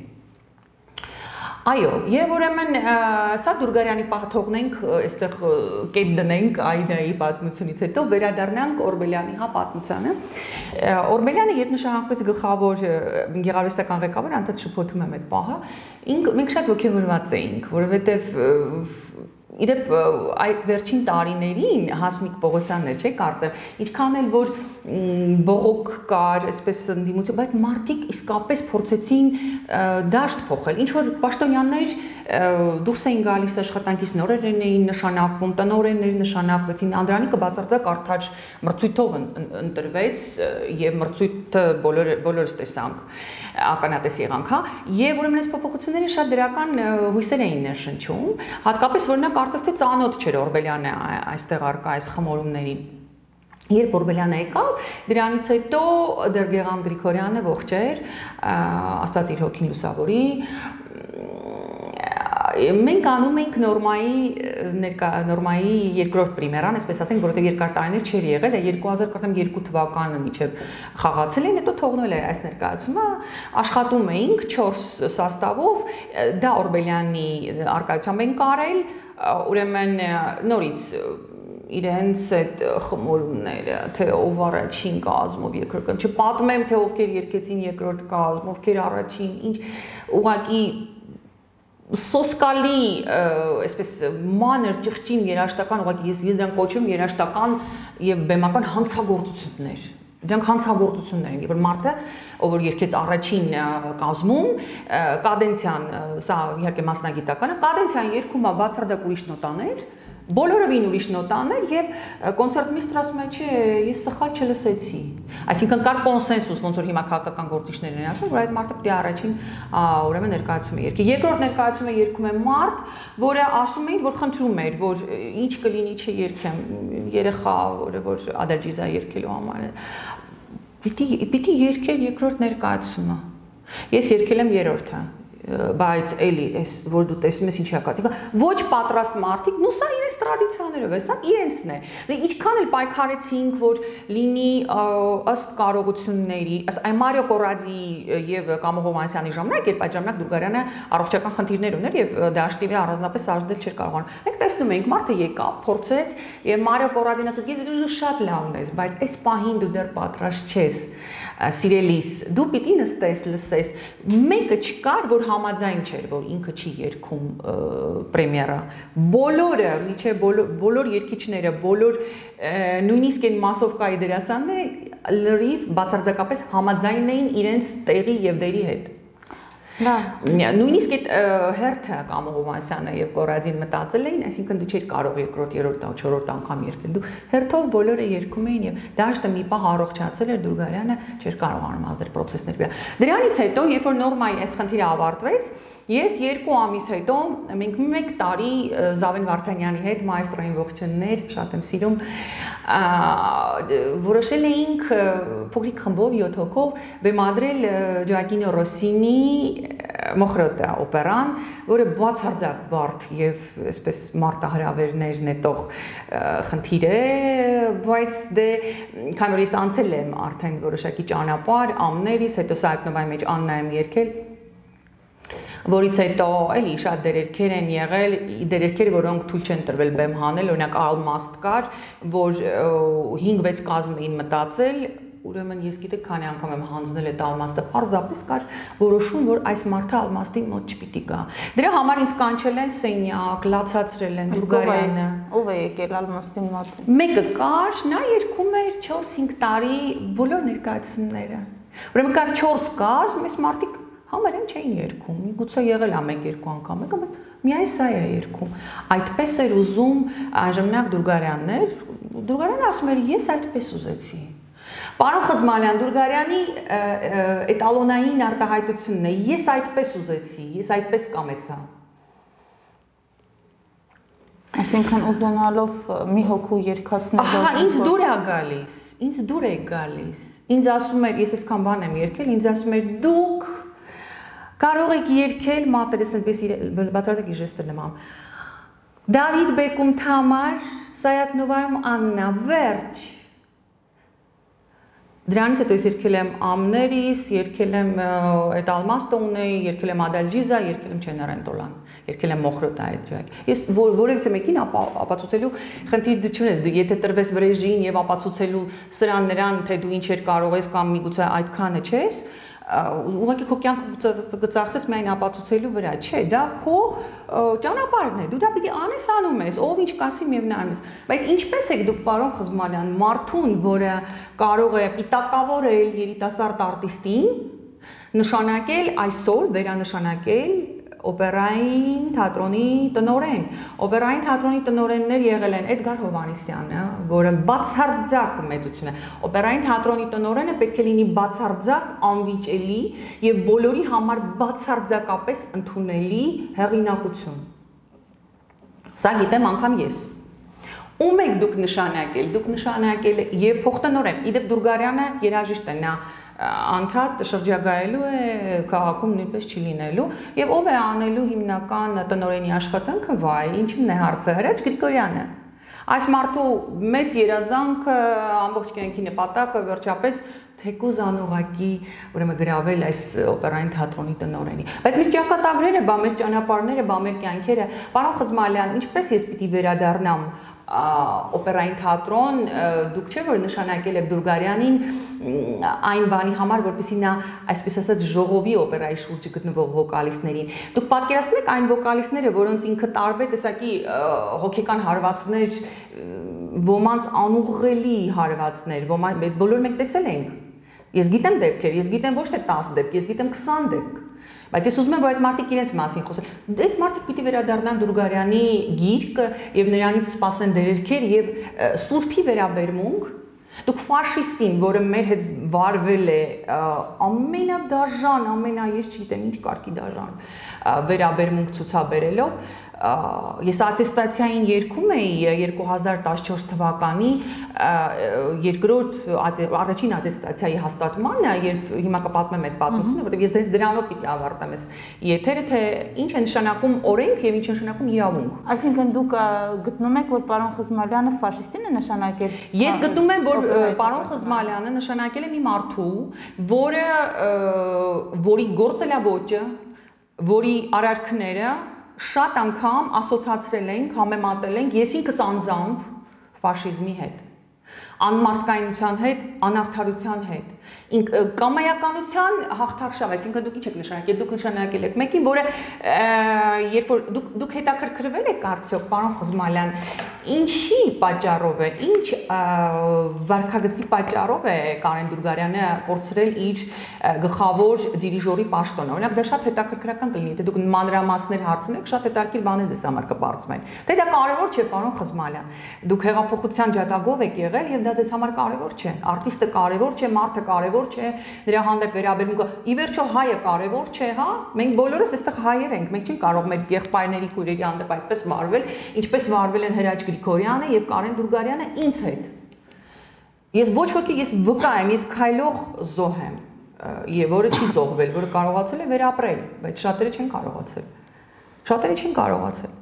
Այո, եւ ուրեմն սա Դուրգարյանի թողնենք, այստեղ կետ դնենք Այդայի պատմությունից հետո վերադառնանք Օրբելյանի հա պատմությանը։ Օրբելյանը երբ նշանակվեց գլխավոր գեղարվեստական ղեկավար, անդադ շփոթում եմ այդ պահը, մենք շատ ոգևորված էինք, որովհետեւ Իդեպ այդ վերջին տարիներին Հասմիկ Պողոսյանն էր, չէ՞ կարծեմ, ինչքան էլ որ բողոք կար, այսպես ընդդիմություն, բայց մարդիկ իսկապես փորձեցին դաշտ փոխել։ Ինչ որ պաշտոնյաներ դուրս էին գալիս աշխատանքից, նորերեն էին նշանակվում, տնօրեններ նշանակվեցին, Անդրանիկը բացարձակ արդար մրցույթով ընտրվեց եւ մրցույթը բոլորս տեսանք, ականատես եղանք, հա, եւ ուրեմն այս փոփոխությունները շատ դրական հույսեր էին ներշնչում, հատկապես որ նա կարծես թե ծանոթ չէր Օրբելյանը այստեղ արկա այս խմորումներին։ Երբ Օրբելյանը եկավ, դրանից հետո դեռ Գեգամ Գրիգորյանը ողջ էր, Աստված իր հոգին լուսավորի, Մենք անում ենք նորմայի նորմայի երկրորդ պրիմերան, այսպես ասենք, որովհետև երկար տարիներ չէր եղել, երկու հազար երկու թվականը միջև խաղացել են, հետո թողնել է այս ներկայացումը, աշխատում էինք չորս սաստավով, դա Օրբելյանի արկայությամբ ենք արել, ուրեմն նորից իրենց այդ խմորումները, թե ով առաջին կազմով, երկրորդ, չպատմեմ, թե ովքեր երգեցին երկրորդ կազմ, ովքեր առաջին, ինչ ուղղակի սոսկալի, այսպես մանր ճղճին երաժշտական, ուղղակի ես դրանք կոչում երաժշտական եւ բեմական հանցագործություններ։ Դրանք հանցագործություններ են, որ մարդը, ով որ երգեց առաջին կազմում, կադենցիան, սա իհարկե մասնագիտական է, կադենցիան երգում է բացարձակ ուրիշ նոտաներ, բոլորովին ուրիշ նոտաներ եւ կոնցերտմիստրը ասում է, չէ, ես սխալ չլսեցի։ Այսինքն կար կոնսենսուս, ոնց որ հիմա քաղաքական գործիչներն են ասում, որ այդ մարդը պետք է առաջին ուրեմն ներկայացումը երգի։ Երկրորդ ներկայացումը երգում է մարդ, որը ասում էին, որ խնդրում էր, որ ինչ կլինի չերգեմ, երեխա, որը որ ադաջիզա երգելու համար։ Պիտի պիտի երգեր երկրորդ ներկայացումը։ Ես երգել եմ երրորդը, բայց էլի էս որ դու տեսնում ես ինչի հակատիկա ոչ պատրաստ մարդիկ նու սա իրենց տրադիցիաներով է սա իրենցն է դե ինչքան էլ պայքարեցինք որ լինի ըստ կարողությունների ըստ այ Մարիո Կորադի եւ Կամո Հովանեսյանի ժամանակ երբ այդ ժամանակ Դուրգարյանը առողջական խնդիրներ ուներ եւ դաշտի վրա առանձնապես սարժդել չէր կարողանում մենք տեսնում ենք մարդը եկավ փորձեց եւ Մարիո Կորադին ասաց գիտես դու շատ լավն ես բայց այս պահին դու դեռ պատրաստ չես սիրելիս դու պիտի նստես լսես մեկը չկար որ համաձայն չէր որ ինքը չի երգում պրեմիերա բոլորը միջե բոլոր երգիչները բոլոր նույնիսկ այն մասովկայի դերասանները լրիվ բացարձակապես համաձայն էին իրենց տեղի եւ դերի հետ նույնիսկ այդ հերթը Կամո Հովանեսյանը եւ Կորադին մտածել էին, այսինքն դու չէիր կարող երկրորդ, երրորդ, չորրորդ անգամ երգել։ Դու հերթով բոլորը երգում էին եւ դաշտը մի պահ առողջացել էր Դուրգարյանը չէր կարողանում ազդել process-ների վրա։ Դրանից հետո, երբ որ նորմայի այս խնդիրը ավարտվեց, ես երկու ամիս հետո մենք մեկ տարի Զավեն Վարդանյանի հետ մայստրոյին ողջուններ, շատ եմ սիրում, որոշել էինք փոքրիկ խմբով յոթ հոգով բեմադրել Ջոակինո Ռոսինի Մոխրոտա օպերան, որը բացարձակ բարդ եւ այսպես մարտահրավերներ նետող խնդիր է, բայց դե քանի որ ես անցել եմ արդեն որոշակի ճանապարհ, ամներիս, հետո Սայտնովայի մեջ Աննա եմ երգել որից հետո էլի շատ դերերքեր են եղել, դերերքեր, որոնք թույլ չեն տրվել բեմ հանել, օրինակ Ալմաստ կար, որ հինգ-վեց կազմ էին մտածել, ուրեմն ես գիտեք քանի անգամ եմ հանձնել այդ Ալմաստը, պարզապես կար որոշում, որ այս մարդը Ալմաստի մոտ չպիտի գա։ Դրա համար ինձ կանչել են սենյակ, լացացրել են Դուրգարյանը։ Ով է եկել Ալմաստի մոտ։ Մեկը կար, նա երգում էր չորս-հինգ տարի բոլոր ներկայացումները։ Ուրեմն կար չորս կազմ, այս մարդիկ համարեն չէին երգում, միգուցե եղել է մեկ-երկու անգամ, բայց միայն սա է երգում։ Այդպես էր ուզում այժմնակ Դուրգարյաններ, Դուրգարյանը ասում էր, ես այդպես ուզեցի։ Պարոն Խզմալյան, Դուրգարյանի էտալոնային արտահայտությունն է, ես այդպես ուզեցի, ես այդպես կամեցա։ Այսինքն ուզենալով մի հոգու երգացնելով։ Ահա, ինձ դուր է գալիս, ինձ դուր է գալիս։ Ինձ ասում էր, ես այսքան բան եմ երգել, ինձ ասում էր դուք կարող եք երգել մատերս այնպես բացարձակ ժեստը նման։ Դավիթ Բեկում Թամար, Սայատնովայում Աննա, վերջ։ Դրանից հետո ես երգել եմ ամներիս, երգել եմ այդ Ալմաստոնեի, երգել եմ Ադալջիզա, երգել եմ Չենարենտոլան, երգել եմ Մոխրոտա այդ ջակ։ Ես որևիցե մեկին ապացուցելու խնդիր դու չունես, դու եթե տրվես վրեժին եւ ապացուցելու սրան նրան, թե դու ինչ էր կարող ես կամ միգուցե այդքանը չես, ուղղակի քո կյանքը գծախսես միայն ապացուցելու վրա, չէ, դա քո ճանապարհն է, դու դա պիտի անես անում ես, ով ինչ կասի եւ նայում ես, բայց ինչպես եք դուք պարոն Խզմալյան, մարդուն, որը կարող է պիտակավորել երիտասարդ արտիստին, նշանակել այսօր վերանշանակել Օպերային թատրոնի տնօրեն, Օպերային թատրոնի տնօրեններ եղել են Էդգար Հովանեսյանը, որը բացարձակ մեծություն է, Օպերային թատրոնի տնօրենը պետք է լինի բացարձակ անվիճելի եւ բոլորի համար բացարձակապես ընդունելի հեղինակություն։ Սա գիտեմ անգամ ես։ Ում եք դուք նշանակել, դուք նշանակել եւ փոխտնօրեն, իդեպ Դուրգարյանը երաժիշտ է, նա անդադ շրջագայելու է քաղաքում նույնպես չի լինելու եւ ով է անելու հիմնական տնօրենի աշխատանքը վայ ինչն է հարցը Հրաչ Գրիգորյանը այս մարդու մեծ երազանքը ամբողջ կյանքի նպատակը վերջապես թեկուզ անուղակի ուրեմն գրավել այս օպերային թատրոնի տնօրենի բայց մեր ճակատագրերը բա մեր ճանապարհները բա մեր կյանքերը պարոն Խզմալյան ինչպես ես պիտի վերադառնամ օպերային թատրոն դուք չէ որ նշանակել եք Դուրգարյանին այն բանի համար որպեսզի նա այսպես ասած ժողովի օպերայի շուրջը գտնվող վոկալիստներին դուք պատկերացնում եք այն վոկալիստները որոնց ինքը տարբեր տեսակի հոգեկան հարվածներ ոմանց անուղղելի հարվածներ ոմանց բոլորը մենք տեսել ենք ես գիտեմ դեպքեր ես գիտեմ ոչ թե տասը դեպք ես գիտեմ քսան դեպք բայց ես ուզում եմ որ այդ մարդիկ իրենց մասին խոսեն այդ մարդիկ պիտի վերադառնան Դուրգարյանի գիրկը եւ նրանից սպասեն դերերքեր եւ սուրբի վերաբերմունք դուք ֆաշիստին որը մեր հետ վարվել է ամենադաժան ամենա ես չգիտեմ ինչ կարգի դաժան վերաբերմունք ցուցաբերելով ես ատեստացիային երգում էի երկու հազար տասնչորս թվականի երկրորդ առաջին ատեստացիայի հաստատմանը երբ հիմա կպատմեմ այդ պատմությունը որտեղ ես դες դրանով պիտի ավարտեմ ես եթերը թե ինչ է նշանակում օրենք եւ ինչ է նշանակում իրավունք այսինքն դուք գտնում եք որ պարոն Խզմալյանը ֆաշիստին է նշանակել ես գտնում եմ որ պարոն Խզմալյանը նշանակել է մի մարդու որը որի գործելավոճը որի արարքները շատ անգամ ասոցացրել ենք, համեմատել ենք ես ինքս անձամբ ֆաշիզմի հետ, անմարդկայնության հետ, անարդարության հետ, կամայականության հաղթարշավ, այսինքն դուք ինչ եք նշանակել, դուք նշանակել եք մեկին, որը երբ որ դուք հետաքրքրվել եք արդյոք, պարոն Խզմալյան, ինչի պատճառով է, ինչ վարքագծի պատճառով է Կարեն Դուրգարյանը կորցրել իր գլխավոր դիրիժորի պաշտոնը, օրինակ դա շատ հետաքրքրական կլինի, թե դուք մանրամասներ հարցնեք, շատ հետաքրքիր բաներ դες համար կբարձվեն, թե դա կարևոր չէ, պարոն Խզմալյան, դուք հեղափոխության ջատագով եք եղել եւ դա դες համար կարևոր չէ, արտիստը կարևոր չէ, մարդը կարևոր չէ, նրա հանդեպ վերաբերմունքը, ի վերջո հայը կարևոր չէ, հա, մենք բոլորս այստեղ հայեր ենք, մենք չենք կարող մեր եղբայրների քույրերի հանդեպ այդպես վարվել, ինչպես վարվել են Հրաչ Գրիգորյանը եւ Կարեն Դուրգարյանը ինձ հետ։ Ես ոչ ոքի ես վկա եմ, ես քայլող զոհ եմ, եւ որը չի զոհվել, որը կարողացել է վերապրել, բայց շատերը չեն կարողացել։ Շատերը չեն կարողացել։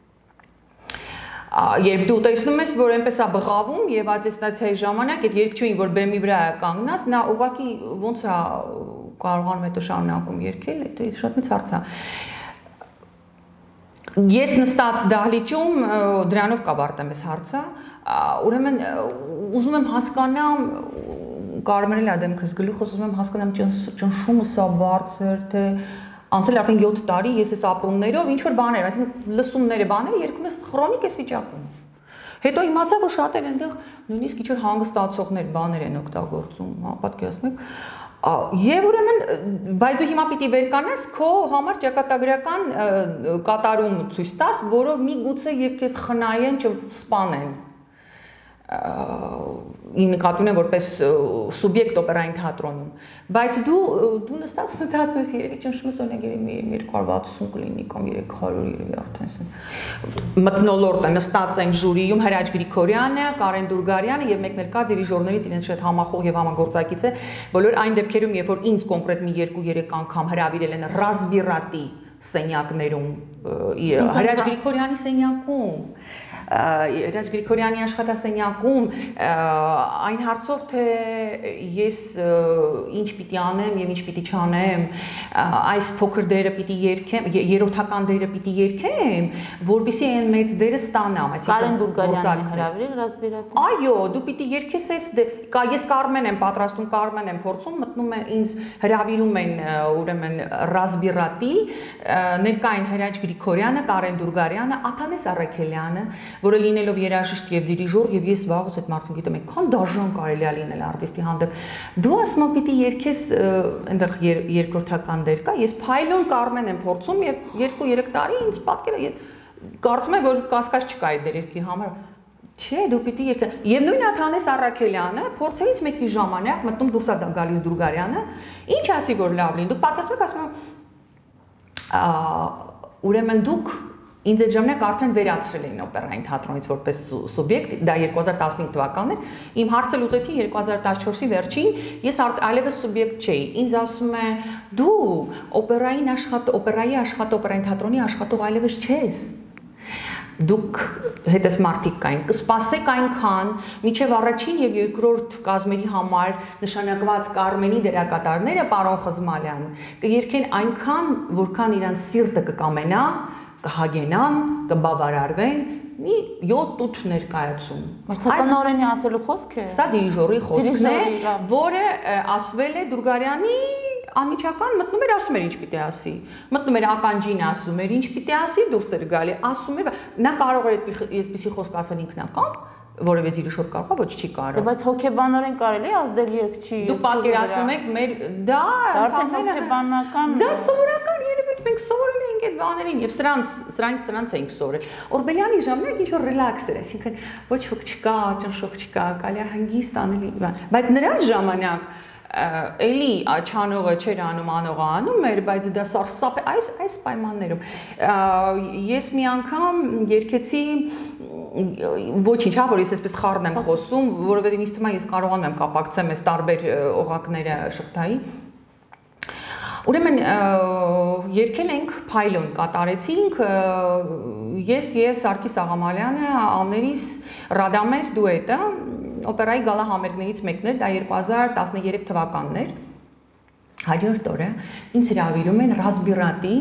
Երբ դու տեսնում ես, որ այնպես է բղավում եւ ատեստացիայի ժամանակ այդ երգչուհին, որ բեմի վրա է կանգնած, նա ուղղակի ոնց է կարողանում հետո շարունակում երգել, դա շատ մեծ հարց է։ Ես նստած դահլիճում դրանով կավարտեմ այս հարցը, ուրեմն ուզում եմ հասկանամ, կարմրել է դեմքս գլուխս, ուզում եմ հասկանամ ճնշումը սա բարձր, թե անցել արդեն յոթ տարի ես այս ապրումներով ինչ որ բաներ, այսինքն լսումները, բաները երգում ես քրոնիկ ես վիճակում։ Հետո իմացա, որ շատեր այնտեղ նույնիսկ ինչ որ հանգստացողներ, բաներ են օգտագործում, հա, պատկերացնում եք։ Եվ ուրեմն, բայց դու հիմա պիտի վեր կանես քո համար ճակատագրական կատարում ցույց տաս, որով միգուցե եւ քեզ խնայեն, չսպանեն։ Իմ նկատի ունեմ որպես սուբյեկտ օպերային թատրոնում, բայց դու դու նստած մտածում ես երևի ճնշում ես օրինակ երևի երկու հարյուր վաթսուն կլինի կամ երեք հարյուր երևի արդեն մթնոլորտը նստած են ժյուրիում Հրաչ Գրիգորյանը, Կարեն Դուրգարյանը եւ մեկն էլ կա դիրիժորներից իրենց շատ համախոհ եւ համագործակից է, բոլոր այն դեպքերում, երբ որ ինձ կոնկրետ մի երկու երեք անգամ հրավիրել են ռազմիրատի սենյակներում, Հրաչ Գրիգորյանի սենյակում Հրաչ Գրիգորյանի աշխատասենյակում այն հարցով թե ես ինչ պիտի անեմ եւ ինչ պիտի չանեմ այս փոքր դերը պիտի երգեմ երրորդական դերը պիտի երգեմ որպեսզի այն մեծ դերը ստանամ այսինքն Կարեն Դուրգարյանի հրավիրել ռազմիրատի այո դու պիտի երգես ես ես Կարմեն եմ պատրաստում Կարմեն եմ փորձում մտնում է ինձ հրավիրում են ուրեմն ռազմիրատի ներկա են Հրաչ Գրիգորյանը Կարեն Դուրգարյանը Աթանես Առաքելյանը որը լինելով երաժիշտ եւ դիրիժոր եւ ես վաղուց այդ մարդուն գիտեմ այնքան դաժան կարելի է լինել արտիստի հանդեպ դու ասում ես պիտի երգես այնտեղ երկրորդական դեր կա ես փայլուն Կարմեն եմ փորձում եւ երկու երեք տարի ինձ պատկերը կարծում եմ որ կասկած չկա այդ դերերքի համար չէ դու պիտի երգես եւ նույն Աթանես Առաքելյանը փորձերից մեկի ժամանակ մտնում դուրս է գալիս Դուրգարյանը ինչ ասի որ լավ լինի դուք պատկերացնում եք ասում ուրեմն դուք Ինձ այդ ժամանակ արդեն վերացրել էին օպերային թատրոնից որպես սուբյեկտ, դա երկու հազար տասնհինգ թվականն էր, իմ հարցը լուծեցին երկու հազար տասնչորսի վերջին, ես այլևս սուբյեկտ չէի, ինձ ասում է դու օպերային աշխատ, օպերայի աշխատ, օպերային թատրոնի աշխատող այլևս չես, դուք հետս մարդիկ կային, կսպասեք այնքան, միջև առաջին և երկրորդ կազմերի համար նշանակված Կարմենի դերակատարները, պարոն Խզմալյան, կերքեն այնքան, որքան իրանց սիրտը կկամենա, կհագենան, կբավարարվեն, մի յոթ ութ ներկայացում։ Սա տնօրենի ասելու խոսք է։ Սա դիրիժորի խոսքն է, որը ասվել է Դուրգարյանի անմիջական մտնում էր ասում էր ինչ պիտի ասի։ Մտնում էր ականջին ասում էր ինչ պիտի ասի, դուրս էր գալի, ասում էր, նա կարող էր այդպիսի խոսք ասել ինքնական, որևէ դիրիժոր կարող, ոչ չի կարող։ Բայց հոգեբանորեն կարելի է ազդել երգչի։ Դուք պատկերացնում եք մեր դա արդեն հոգեբանական։ Դա սովորական երևի մենք սովորել ենք այդ բաներին եւ սրանց սրանք սրանց էինք սովորել։ Օրբելյանի ժամանակ ինչ որ ռելաքս էր, այսինքն ոչ ոք չկա, ճնշող չկա, կարելի է հանգիստ անելի բան։ Բայց նրանց ժամանակ էլի չանողը չեր անում, անողը անում էր, բայց դա սարսափ է այս այս պայմաններում։ Ես մի անգամ երգեցի ոչինչ, հա, որ ես այսպես խառն եմ խոսում, որովհետև ինձ թվում է ես կարողանում եմ կապակցեմ այս տարբեր օղակները շղթայի։ Ուրեմն երգել ենք փայլոն կատարեցինք ես եւ Սարգիս Աղամալյանը ամներիս Ռադամես դուետը օպերայի գալա համերգներից մեկն էր, դա երկու հազար տասներեք թվականն էր։ Հաջորդ օրը ինձ հրավիրում են ռասբիրատի,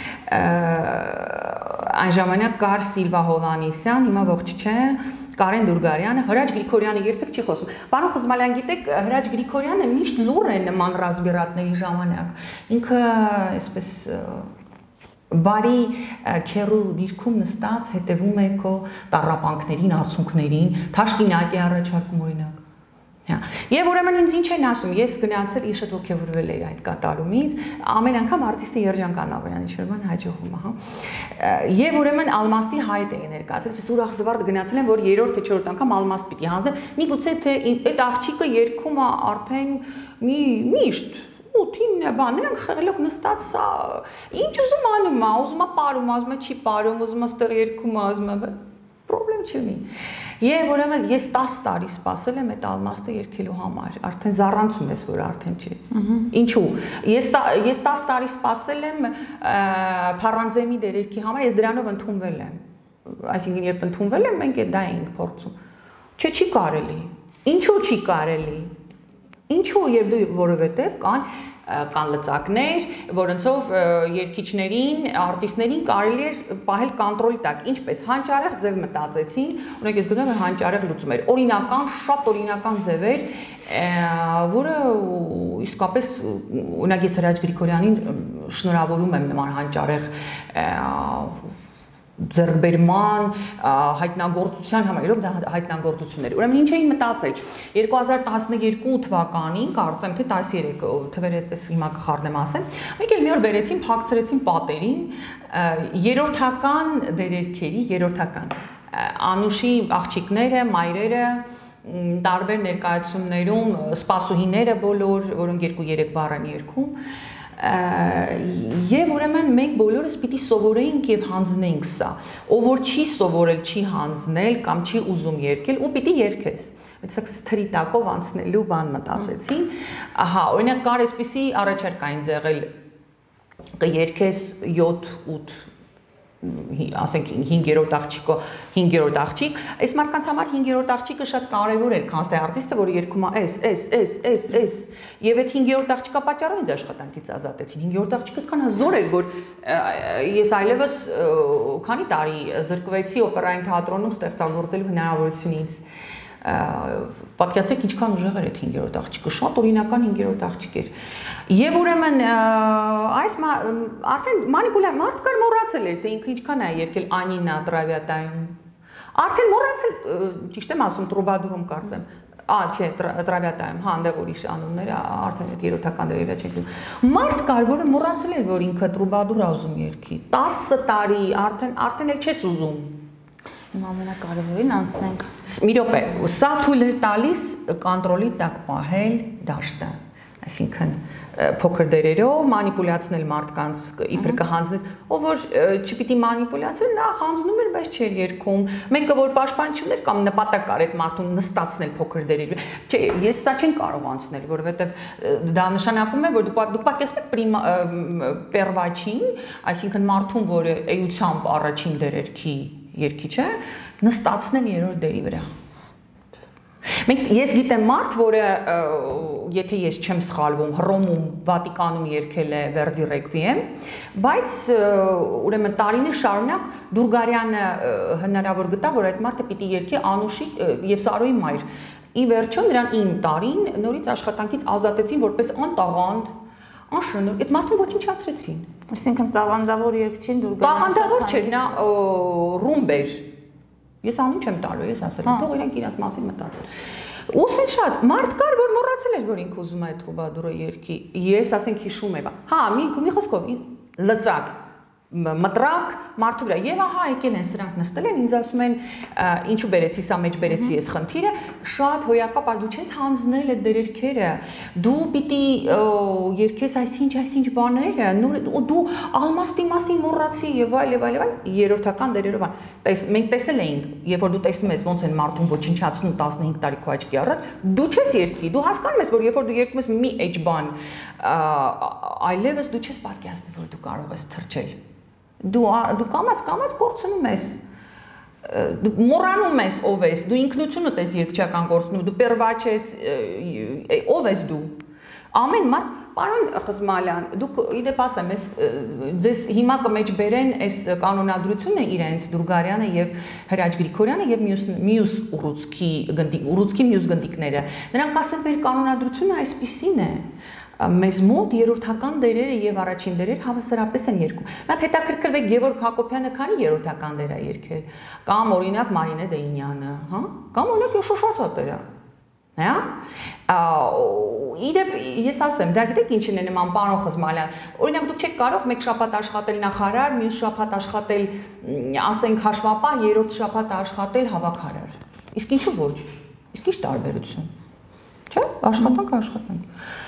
այն ժամանակ կար Սիլվա Հովհաննիսյան, հիմա ողջ չէ, Կարեն Դուրգարյանը, Հրաչ Գրիգորյանը երբեք չի խոսում։ Պարոն Խզմալյան, գիտեք, Հրաչ Գրիգորյանը միշտ լուր է նման ռասբիրատների ժամանակ։ Ինքը այսպես բարի քերու դիրքում նստած հետևում է քո տառապանքներին, արցունքներին, թաշկինակ է առաջարկում օրինակ։ Եվ ուրեմն ինձ ինչ են ասում, ես գնացել ես շատ ոգևորվել էի այդ կատարումից, ամեն անգամ արտիստը երջանկան ավերան ինչ-որ բան հաջողում է, հա։ Եվ ուրեմն Ալմաստի հայտ էի ներկայացել, այսպես ուրախ զվարթ գնացել եմ, որ երրորդ թե չորրորդ անգամ Ալմաստ պիտի հանձնեմ, միգուցե թե այդ աղջիկը երգում է արդեն մի միշտ Ուտին բան, նրանք խեղելով նստած սա, ինչ ուզում անում է, ուզում է պարում, ասում է չի պարում, ուզում է ստեղ երգում, ասում է, պրոբլեմ չունի։ Եվ ուրեմն ես տասը տարի սպասել եմ այդ Ալմաստը երգելու համար, արդեն զառանցում ես, որ արդեն չի։ Ինչու։ Ես ես տասը տարի սպասել եմ Փառանձեմի դերերքի համար, ես դրանով ընդունվել եմ։ Այսինքն երբ ընդունվել եմ, մենք դա էինք փորձում։ Չէ, չի կարելի։ Ինչու չի կարելի։ Ինչու եւ դու որովհետեւ կան կան լծակներ, որոնցով երգիչներին, արտիստներին կարելի էր պահել կոնտրոլի տակ, ինչպես հանճարեղ ձև մտածեցին, օրինակ ես գտնում եմ հանճարեղ լուծում էր, օրինական, շատ օրինական ձև էր, որը իսկապես օրինակ ես Հրաչ Գրիգորյանին շնորհավորում եմ նման հանճարեղ ձեռքբերման, հայտնագործության համար, իրոք դա հայտնագործություն էր։ Ուրեմն ինչ էին մտածել։ երկու հազար տասներկու թվականին, կարծեմ թե տասներեք թվերը այդպես հիմա կխառնեմ ասեմ, մենք էլ մի օր բերեցին, փակցրեցին պատերին երրորդական դերերքերի, երրորդական Անուշի աղջիկները, մայրերը, տարբեր ներկայացումներում սպասուհիները բոլոր, որոնք երկու-երեք բառ են երգում Եվ ուրեմն մենք բոլորս պիտի սովորեինք եւ հանձնեինք սա։ Ով որ չի սովորել, չի հանձնել կամ չի ուզում երգել, ու պիտի երգես։ Բայց սա թրիտակով անցնելու բան մտածեցին։ Ահա, օրինակ կար այսպիսի առաջարկային ձեղել կերգես յոթ ութ ասենք հինգերորդ աղջիկը, հինգերորդ աղջիկ, այս մարդկանց համար հինգերորդ աղջիկը շատ կարևոր էր, քան թե արտիստը, որը երգում է էս, էս, էս, էս, էս։ Եվ այդ հինգերորդ աղջիկա պատճառով ինձ աշխատանքից ազատեցին։ հինգերորդ աղջիկը քան զոր էր, որ ես այլևս քանի տարի զրկվեցի օպերային թատրոնում ստեղծագործելու հնարավորությունից։ Պատկերացրեք ինչքան ուժեղ էր այդ հինգերորդ աղջիկը, շատ օրինական հինգերորդ աղջիկ էր։ Եվ ուրեմն այս արդեն մանիպուլյա մարդ կար մոռացել էր, թե ինքը ինչքան է երգել Անինա Տրավիատայում։ Արդեն մոռացել, ճիշտ եմ ասում, Տրուբադուրում կարծեմ։ Ա, չէ, Տրավիատայում, հա, այնտեղ ուրիշ անունները արդեն այդ երրորդական դերերը չեք լուծում։ Մարդ կար, որը մոռացել էր, որ ինքը Տրուբադուր ուզում երգի։ տասը տարի, արդեն արդեն էլ չես ուզում։ Իմ ամենակարևորին անցնենք։ Մի րոպե, սա թույլ էր տալիս կոնտրոլի տակ պահել դաշտը, այսինքն փոքր դերերով մանիպուլյացնել մարդկանց իբր կհանձնես, ով որ չպիտի մանիպուլյացներ, նա հանձնում էր, բայց չէր երգում։ Մեկը որ պաշտպանություններ կամ նպատակ կար այդ մարդուն նստացնել փոքր դերերով։ Չէ, ես սա չեն կարող անցնել, որովհետև դա նշանակում է, որ դուք պատկերացնում եք պերվաչին, այսինքն մարդուն, որը էությամբ առաջին դերերքի երգիչ է, նստացնել երրորդ դերի վրա։ Մենք ես գիտեմ մարդ, որը եթե ես չեմ սխալվում, Հռոմում, Վատիկանում երգել է Վերդի Ռեկվիեմ, բայց ուրեմն տարիներ շարունակ Դուրգարյանը հնարավոր գտավ, որ այդ մարդը պիտի երգի Անուշի եւ Սարոյի մայր։ Ի վերջո նրան ինը տարին նորից աշխատանքից ազատեցին որպես անտաղանդ, անշնորհ։ Այդ մարդուն ոչնչացրեցին։ Այսինքն տաղանդավոր երգչին Դուրգարյանը տաղանդավոր չէր, նա ռումբ էր։ Ես անուն չեմ տալու, ես ասել եմ, թող իրենք իրաց մասին մտածեն։ Ու սեն շատ մարդ կար, որ մոռացել էր, որ ինքը ուզում է այդ Ռուբադուրը երգի։ Ես ասենք հիշում եմ, հա, մի մի խոսքով լծակ, մտրակ մարդու վրա։ Եվ ահա եկել են սրանք նստել են, ինձ ասում են, ինչու բերեցի, սա մեջ բերեցի ես խնդիրը, շատ հոյակապ, դու չես հանձնել այդ դերերքերը, դու պիտի երգես այսինչ, այսինչ բաները, դու ալմաստի մասին մոռացի եւ այլ եւ այլ եւ այլ, երրորդական դերերով ան։ Մենք տեսել էինք, երբ որ դու տեսնում ես ոնց են մարդուն ոչնչացնում տասնհինգ տարի քո աչքի առաջ, դու չես երգի, դու հասկանում ես, որ երբ որ դու երգում ես մի էջ բան, այլևս դու չես պատկերացնում, որ դու կարող ես թռչել։ Դու դու կամած կամած կորցնում ես, դու մոռանում ես ով ես, դու ինքնությունդ ես երգչական կորցնում, դու պերվաչ ես, ով ես դու։ Ամեն մարդ, պարոն Խզմալյան, դուք իդեպ ասեմ, ես ձեզ հիմա կմեջ բերեն այս կանոնադրությունը իրենց Դուրգարյանը եւ Հրաչ Գրիգորյանը եւ մյուս մյուս ուռուցքի գնդիկ ուռուցքի մյուս գնդիկները։ Նրանք ասեն մեր կանոնադրությունը այսպիսին է։ Մեզ մոտ երրորդական դերերը եւ առաջին դերերը հավասարապես են երգում։ Նա հետաքրքրվեք Գևորգ Հակոբյանը քանի երրորդական դեր է երգել, կամ օրինակ Մարինե Դեյնյանը, հա, կամ օրինակ Շոշոչոտերը։ Հա? Իդեպ ես ասեմ, դա գիտեք ինչին է նման, պարոն Խզմալյան, օրինակ դուք չեք կարող մեկ շաբաթ աշխատել նախարար, մյուս շաբաթ աշխատել, ասենք հաշվապահ, երրորդ շաբաթ աշխատել հավաքարար։ Իսկ ինչու ոչ։ Իսկ ի՞նչ տարբերություն։ Չէ՞, աշխատանք աշխատանք։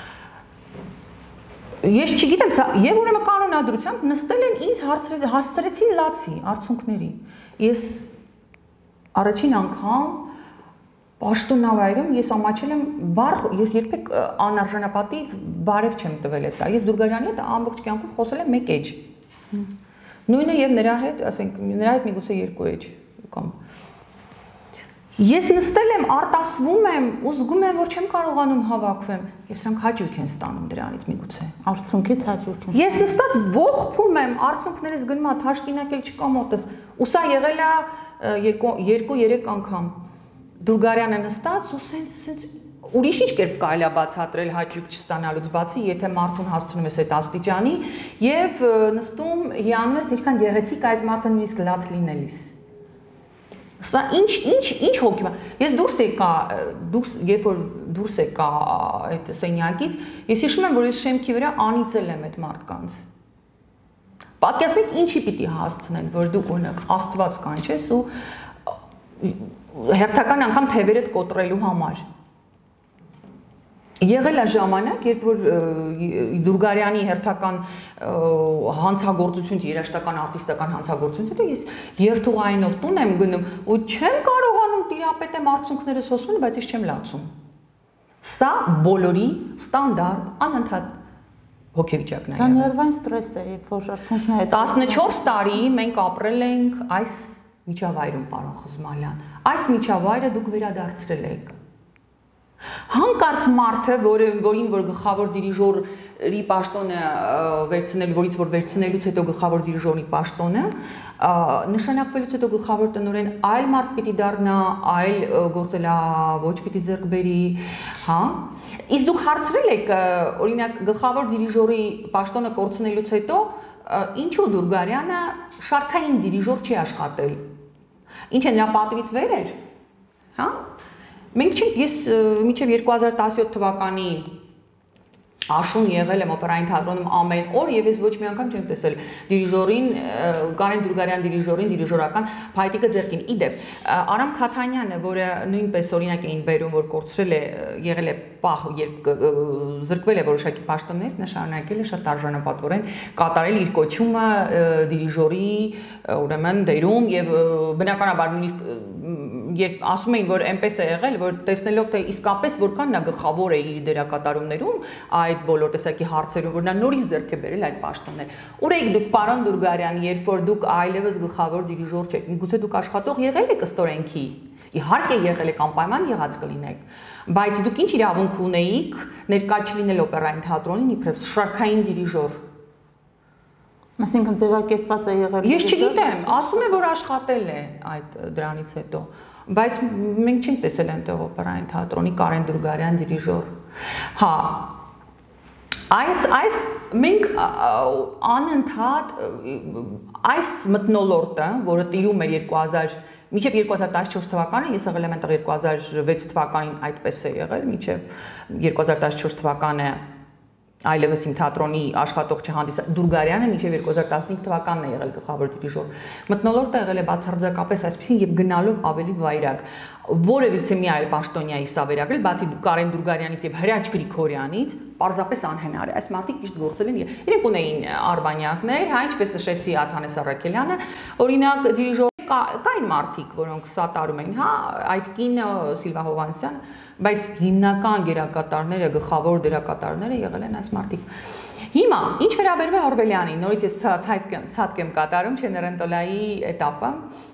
Ես չգիտեմ, եւ ուրեմն կանոնադրությամբ նստել են ինձ հասցրեցին լացի արցունքների։ Ես առաջին անգամ Պաշտոնավայրում ես ամաչել եմ բառ, ես երբեք անարժանապատիվ բարև չեմ տվել այդ։ Ես Դուրգարյանի հետ ամբողջ կյանքում խոսել եմ մեկ էջ։ Նույնը եւ նրա հետ, ասենք, նրա հետ միգուցե երկու էջ կամ։ Ես նստել եմ, արտասվում եմ, ու զգում եմ, որ չեմ կարողանում հավաքվեմ։ Եվ սրանք հաճույք են ստանում դրանից միգուցե։ Արցունքից հաճույք են։ Ես նստած ողբում եմ, արցունքներս գնում ա թաշկինակել չկա մոտս։ Ու սա եղել է երկու-երեք անգամ։ Դուրգարյանը նստած ու սենց սենց ուրիշ ինչ կերպ կարելի է բացատրել հաճույք չստանալուց բացի, եթե մարդուն հասցնում ես այդ աստիճանի եւ նստում հիանում ես ինչքան գեղեցիկ այդ մարդը նույնիսկ լաց լինելիս։ Սա ինչ ինչ ինչ հոգի։ Ես դուրս եկա, դուրս երբ որ դուրս եկա այդ սենյակից, ես հիշում եմ, որ ես շեմքի վրա անիծել եմ այդ մարդկանց։ Պատկերացնեք ինչի պիտի հասցնեն, որ դու օրինակ Աստված կանչես ու հերթական անգամ թևերդ կոտրելու համար։ Եղել է ժամանակ, երբ որ Դուրգարյանի հերթական հանցագործությունից, երաժշտական արտիստական հանցագործությունից հետո ես երթուղայինով տուն եմ գնում ու չեմ կարողանում տիրապետեմ արցունքներս հոսում, բայց ես չեմ լացում։ Սա բոլորի ստանդարտ, անընդհատ հոգեվիճակն է։ Դա ներվային ստրես է, երբ որ արցունքները տասնչորս տարի մենք ապրել ենք այս միջավայրում, պարոն Խզմալյան, այս միջավայրը դուք վերադարձրել եք։ Հանկարծ մարդը, որին որ գլխավոր դիրիժորի պաշտոնը վերցնել, որից որ վերցնելուց հետո գլխավոր դիրիժորի պաշտոնը, նշանակվելուց հետո գլխավոր տնօրեն այլ մարդ պիտի դառնա, այլ գործելավոճ պիտի ձեռք բերի, հա։ Իսկ դուք հարցրել եք, օրինակ գլխավոր դիրիժորի պաշտոնը կորցնելուց հետո ինչու Դուրգարյանը շարքային դիրիժոր չի աշխատել։ Ինչ է նրա պատվից վեր էր, հա։ Մենք չենք, ես մինչև երկու հազար տասնյոթ թվականի աշուն եղել եմ օպերային թատրոնում ամեն օր եւ ես ոչ մի անգամ չեմ տեսել դիրիժորին Կարեն Դուրգարյան դիրիժորին դիրիժորական փայտիկը ձեռքին իդեպ Արամ Քաթանյանը որը նույնպես օրինակ էին բերում որ կորցրել է եղել է պահ երբ զրկվել է որոշակի պաշտոններից նշանակել է շատ արժանապատվորեն կատարել իր կոչումը դիրիժորի ուրեմն դերում եւ բնականաբար նույնիսկ երբ ասում էին որ այնպես է եղել որ տեսնելով թե իսկապես որքան նա գլխավոր է իր դերակատարումներում այդ բոլոր տեսակի հարցերում որ նա նորից ձեռք է բերել այդ պաշտոններ ուր եք դուք պարոն Դուրգարյան երբ որ դուք այլևս գլխավոր դիրիժոր չեք միգուցե դուք աշխատող եղել եք ըստորենքի իհարկե եղել եք անպայման եղած կլինեք բայց դուք ինչ իրավունք ունեիք ներկա չլինել օպերային թատրոնին իբրև շարքային դիրիժոր Այսինքն ձևակերպված է եղել Ես չգիտեմ, ասում է որ աշխատել է այդ դրանից հետո բայց մենք չենք տեսել այնտեղ օպերային թատրոնի Կարեն Դուրգարյան դիրիժոր Հա Այս այս մենք անընդհատ այս մթնոլորտը, որը տիրում էր երկու հազար Մինչև երկու հազար տասնչորս թվականը ես եղել եմ այնտեղ երկու հազար վեց թվականին այդպես է եղել, մինչև երկու հազար տասնչորս թվականը այլևս իմ թատրոնի աշխատող չհանդիսա Դուրգարյանը մինչև երկու հազար տասնհինգ թվականն է եղել գլխավոր դիրիժոր։ Մթնոլորտը եղել է բացարձակապես այսպեսին եւ գնալով ավելի վայրագ։ Որևիցե մի այլ պաշտոնյայի սա վերագրել, բացի Կարեն Դուրգարյանից եւ Հրաչ Գրիգորյանից, պարզապես անհնար է։ Այս մարդիկ ճիշտ գործել են։ Իրենք ունեին արբանյակներ, հա, ինչպես նշեցի Աթանես Առաքելյանը, օրինակ դիրիժոր կային մարդիկ, որոնք սատարում էին, հա, այդ կինը Սիլվա Հովհաննիսյան, բայց հիմնական գերակատարները, գլխավոր դերակատարները եղել են այս մարդիկ։ Հիմա, ինչ վերաբերում է Օրբելյանին, նորից ես ցածկ եմ կատարում Չեներենտոլայի էտապը։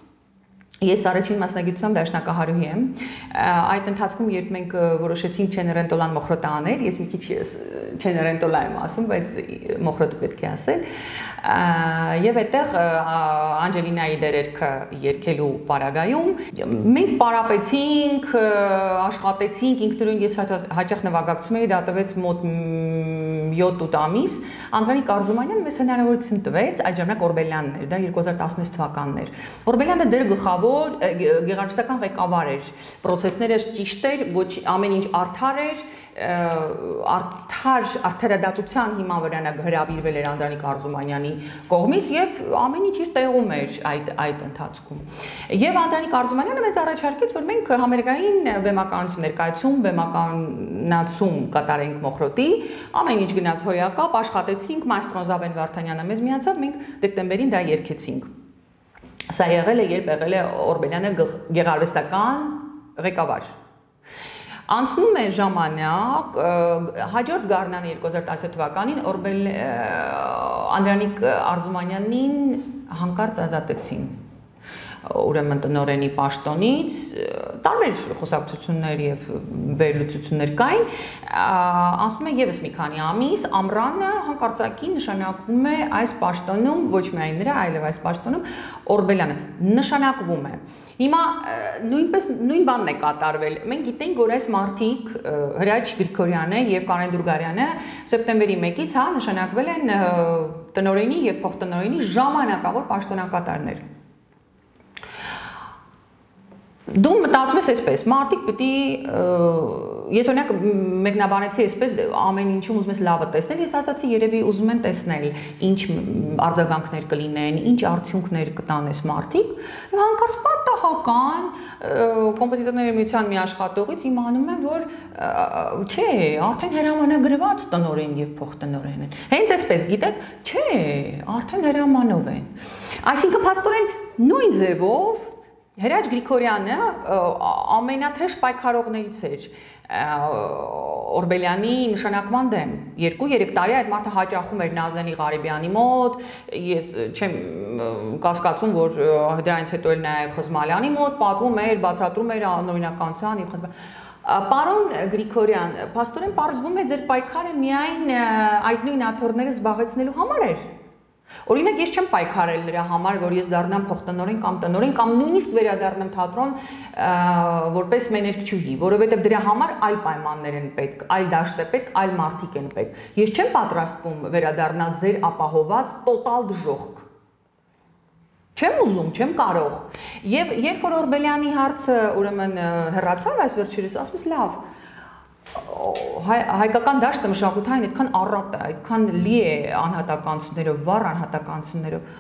Ես առաջին մասնագիտությամբ դաշնակահարուհի եմ։ Այդ ընթացքում երբ մենք որոշեցինք Չեներենտոլան Մոխրոտը անել, ես մի քիչ Չեներենտոլա եմ ասում, բայց Մոխրոտը պետք է ասել։ Եվ այդտեղ Անջելինայի դերերքը երգելու պարագայում մենք պարապեցինք, աշխատեցինք, ինքնուրույն ես հաճախ նվագակցում էի, դա տվեց մոտ յոթ-ութ ամիս, Անդրանիկ Արզումանյանը մեզ հնարավորություն տվեց, այդ ժամանակ Օրբելյանն էր, դա երկու հազար տասնհինգ թվականն էր։ Օրբելյանը դեր գլխավոր գեղարվեստական ղեկավար էր, պրոցեսները ճիշտ էր, ոչ ամեն ինչ արդար էր, արդար արդարադատության հիման վրա նա հրավիրվել էր Անդրանիկ Արզումանյանի կողմից եւ ամեն ինչ իր տեղում էր այդ այդ ընթացքում։ Եվ Անդրանիկ Արզումանյանը մեզ առաջարկեց, որ մենք համերգային բեմականություն ներկայացում, բեմականացում կատարենք Մոխրոտի, ամեն ինչ գնաց հոյակապ, աշխատեցինք, մայստրոն Զավեն Վարդանյանը մեզ միացավ, մենք դեկտեմբերին դա երգեցինք։ Սա եղել է, երբ եղել է Օրբելյանը գեղարվեստական ղեկավար։ Անցնում է ժամանակ, հաջորդ գարնանը երկու հազար տասնհինգ թվականին Օրբել Անդրանիկ Արզումանյանին հանկարծ ազատեցին։ Ուրեմն տնօրենի պաշտոնից տարբեր խոսակցություններ եւ վերլուծություններ կային, ասում է եւս մի քանի ամիս ամռանը հանկարծակի նշանակվում է այս պաշտոնում ոչ միայն նրա, այլև այս պաշտոնում Օրբելյանը նշանակվում է։ Հիմա նույնպես նույն բանն է կատարվել։ Մենք գիտենք, որ այս մարդիկ Հրաչ Գրիգորյանը եւ Կարեն Դուրգարյանը սեպտեմբերի մեկից հա նշանակվել են տնօրենի եւ փոխտնօրենի ժամանակավոր պաշտոնակատարներ։ Դու մտածում ես այսպես, մարդիկ պիտի ես օրինակ մեկնաբանեցի այսպես ամեն ինչում ուզում ես լավը տեսնել, ես ասացի երևի ուզում են տեսնել ինչ արձագանքներ կլինեն, ինչ արդյունքներ կտան այս մարդիկ, եւ հանկարծ պատահական կոմպոզիտորների միության մի աշխատողից իմանում եմ, որ չէ, արդեն հրամանագրված տնօրեն եւ փոխտնօրեն են։ Հենց այսպես, գիտեք, չէ, արդեն հրամանով են։ Այսինքն փաստորեն նույն ձևով Հրաչ Գրիգորյանը ամենաթեժ պայքարողներից էր Օրբելյանի նշանակման դեմ։ երկու-երեք տարի այդ մարդը հաճախում էր Նազանի Ղարիբյանի մոտ, ես չեմ կասկածում, որ դրանից հետո էլ նաև Խզմալյանի մոտ պատմում էր, բացատրում էր անօրինականության եւ Պարոն Գրիգորյան, փաստորեն պարզվում է ձեր պայքարը միայն այդ նույն աթոռները զբաղեցնելու համար էր։ Օրինակ ես չեմ պայքարել նրա համար, որ ես դառնամ փոխտնօրեն կամ տնօրեն կամ նույնիսկ վերադառնամ թատրոն որպես մեներկչուհի, որովհետև դրա համար այլ պայմաններ են պետք, այլ դաշտ է պետք, այլ մարդիկ են պետք։ Ես չեմ պատրաստվում վերադառնալ ձեր ապահոված տոտալ դժոխք։ Չեմ ուզում, չեմ կարող։ Եվ երբ որ Օրբելյանի հարցը ուրեմն հեռացավ այս վերջերս, ասում ես լավ, հայկական դաշտը մշակութային այդքան առատ է, այդքան լի է անհատականություններով, վառ անհատականություններով։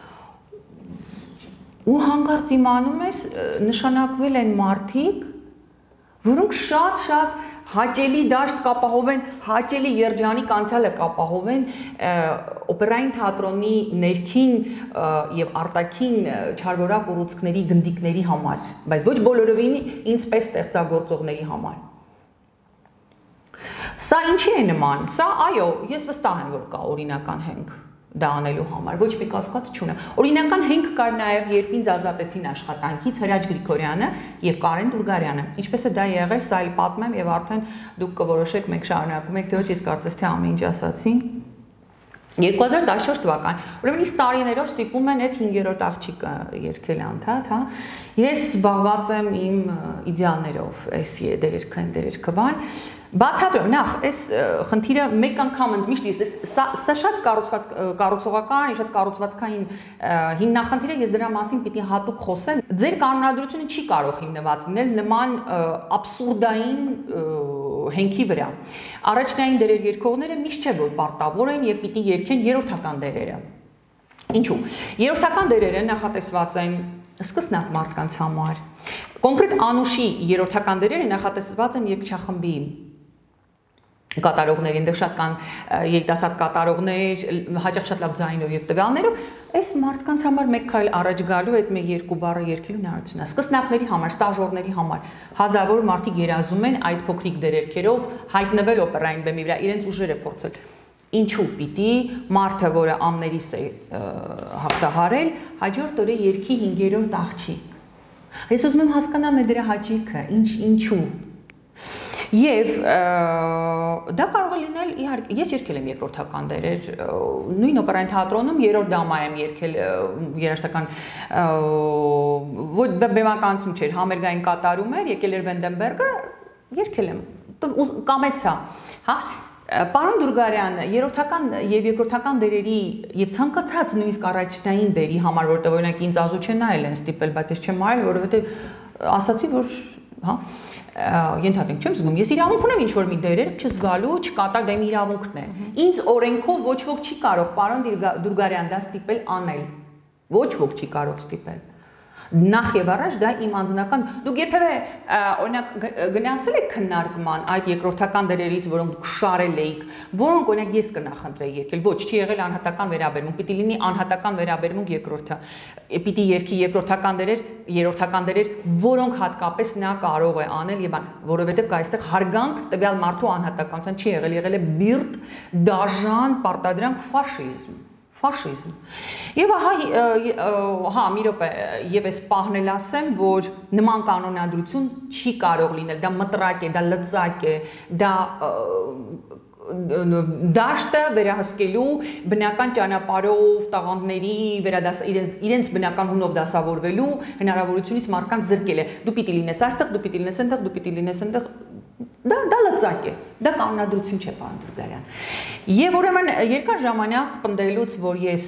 Ու հանկարծ իմանում ես նշանակվել են մարդիկ, որոնք շատ-շատ հաճելի դաշտ կապահովեն, հաճելի երջանիկ անցյալը կապահովեն օպերային թատրոնի ներքին եւ արտաքին չարվորակ ուռուցքների գնդիկների համար, բայց ոչ բոլորովին ինձպես ստեղծագործողների համար։ Սա ինչի է նման։ Սա այո, ես վստահ եմ, որ կա օրինական հենք դա անելու համար, ոչ մի կասկած չունեմ։ Օրինական հենք կար նաև երբ ինձ ազատեցին աշխատանքից Հրաչ Գրիգորյանը եւ Կարեն Դուրգարյանը։ Ինչպես է դա եղել, սա էլ պատմեմ եւ արդեն դուք կորոշեք, մենք շարունակում ենք, թե ոչ ես կարծես թե ամեն ինչ ասացի։ երկու հազար տասնչորս թվական, ուրեմն ինձ տարիներով ստիպում են այդ հինգերորդ աղջիկը երգել անդադ, հա։ Ես զբաղված եմ իմ իդեալներով, այս դերերքը են դերերքը բան։ Բացատրեմ, նախ, այս խնդիրը մեկ անգամ ընդմիշտ սա շատ կառուցողական, շատ կառուցվածքային հիմնախնդիր է, ես դրա մասին պիտի հատուկ խոսեմ։ Ձեր կանոնադրությունը չի կարող հիմնված լինել նման աբսուրդային հենքի վրա։ Առաջնային դերեր երգողները միշտ չէ որ պարտավոր են եւ պիտի երգեն երրորդական դերերը։ Ինչու՞։ Երրորդական դերերը նախատեսված են սկսնակ մարդկանց համար։ Կոնկրետ Անուշի երրորդական դերերը նախատեսված են երգչախմբի կատարողների, այնտեղ շատ կան երիտասարդ կատարողներ, հաճախ շատ լավ ձայնով եւ տվյալներով, այս մարդկանց համար մեկ քայլ առաջ գալու այդ մեկ երկու բառը երգելու հնարավորությունն է։ Սկսնակների համար, ստաժորների համար հազարավոր մարդիկ երազում են այդ փոքրիկ դերերքերով հայտնվել օպերային բեմի վրա, իրենց ուժերը փորձել։ Ինչու պիտի մարդը, որը ամներից է հաղթահարել, հաջորդ օրը երգի հինգերորդ աղջիկ։ Ես ուզում եմ հասկանամ դրա հաճույքը, ինչ ինչու։ Եվ դա կարող է լինել իհարկե ես երգել եմ երկրորդական դերեր նույն օպերային թատրոնում երրորդ դամա եմ երգել երաժշտական ոչ բեմականություն չէր համերգային կատարում էր եկել էր Վենդենբերգը երգել եմ կամեցա հա Պարոն Դուրգարյանը երրորդական եւ երկրորդական դերերի եւ ցանկացած նույնիսկ առաջնային դերի համար որտեղ օրինակ ինձ ազու չեն նայել են ստիպել բայց ես չեմ արել որովհետեւ ասացի որ հա ենթադրենք չեմ զգում ես իրավունք ունեմ ինչ որ մի դերեր չզգալու չկատար դա իմ իրավունքն է ինձ օրենքով ոչ ոք չի կարող պարոն Դուրգարյան դա ստիպել անել ոչ ոք չի կարող ստիպել նախ եւ առաջ դա իմ անձնական դուք երբևէ օրինակ գնացել եք քննարկման այդ երկրորդական դերերից որոնք դուք շարել էիք որոնք օրինակ ես կնախընտրեի եկել ոչ չի եղել անհատական վերաբերմունք պիտի լինի անհատական վերաբերմունք երկրորդը պիտի երկի երկրորդական դերեր երրորդական դերեր որոնք հատկապես նա կարող է անել եւ որովհետեւ կա այստեղ հարգանք տվյալ մարդու անհատականության չի եղել եղել է բիրտ դաժան պարտադրանք ֆաշիզմ Ֆաշիզմ։ Եվ ահա հա մի րոպե եւ այս պահն էլ ասեմ, որ նման կանոնադրություն չի կարող լինել, դա մտրակ է, դա լծակ է, դա դաշտը վերահսկելու բնական ճանապարհով տաղանդների վերադաս իրենց բնական հունով դասավորվելու հնարավորությունից մարդկանց զրկել է։ Դու պիտի լինես այստեղ, դու պիտի լինես այնտեղ, դու պիտի լինես այնտեղ Դա դա լծակ է, դա կանոնադրություն չէ, պարոն Դուրգարյան։ Եվ ուրեմն երկար ժամանակ պնդելուց, որ ես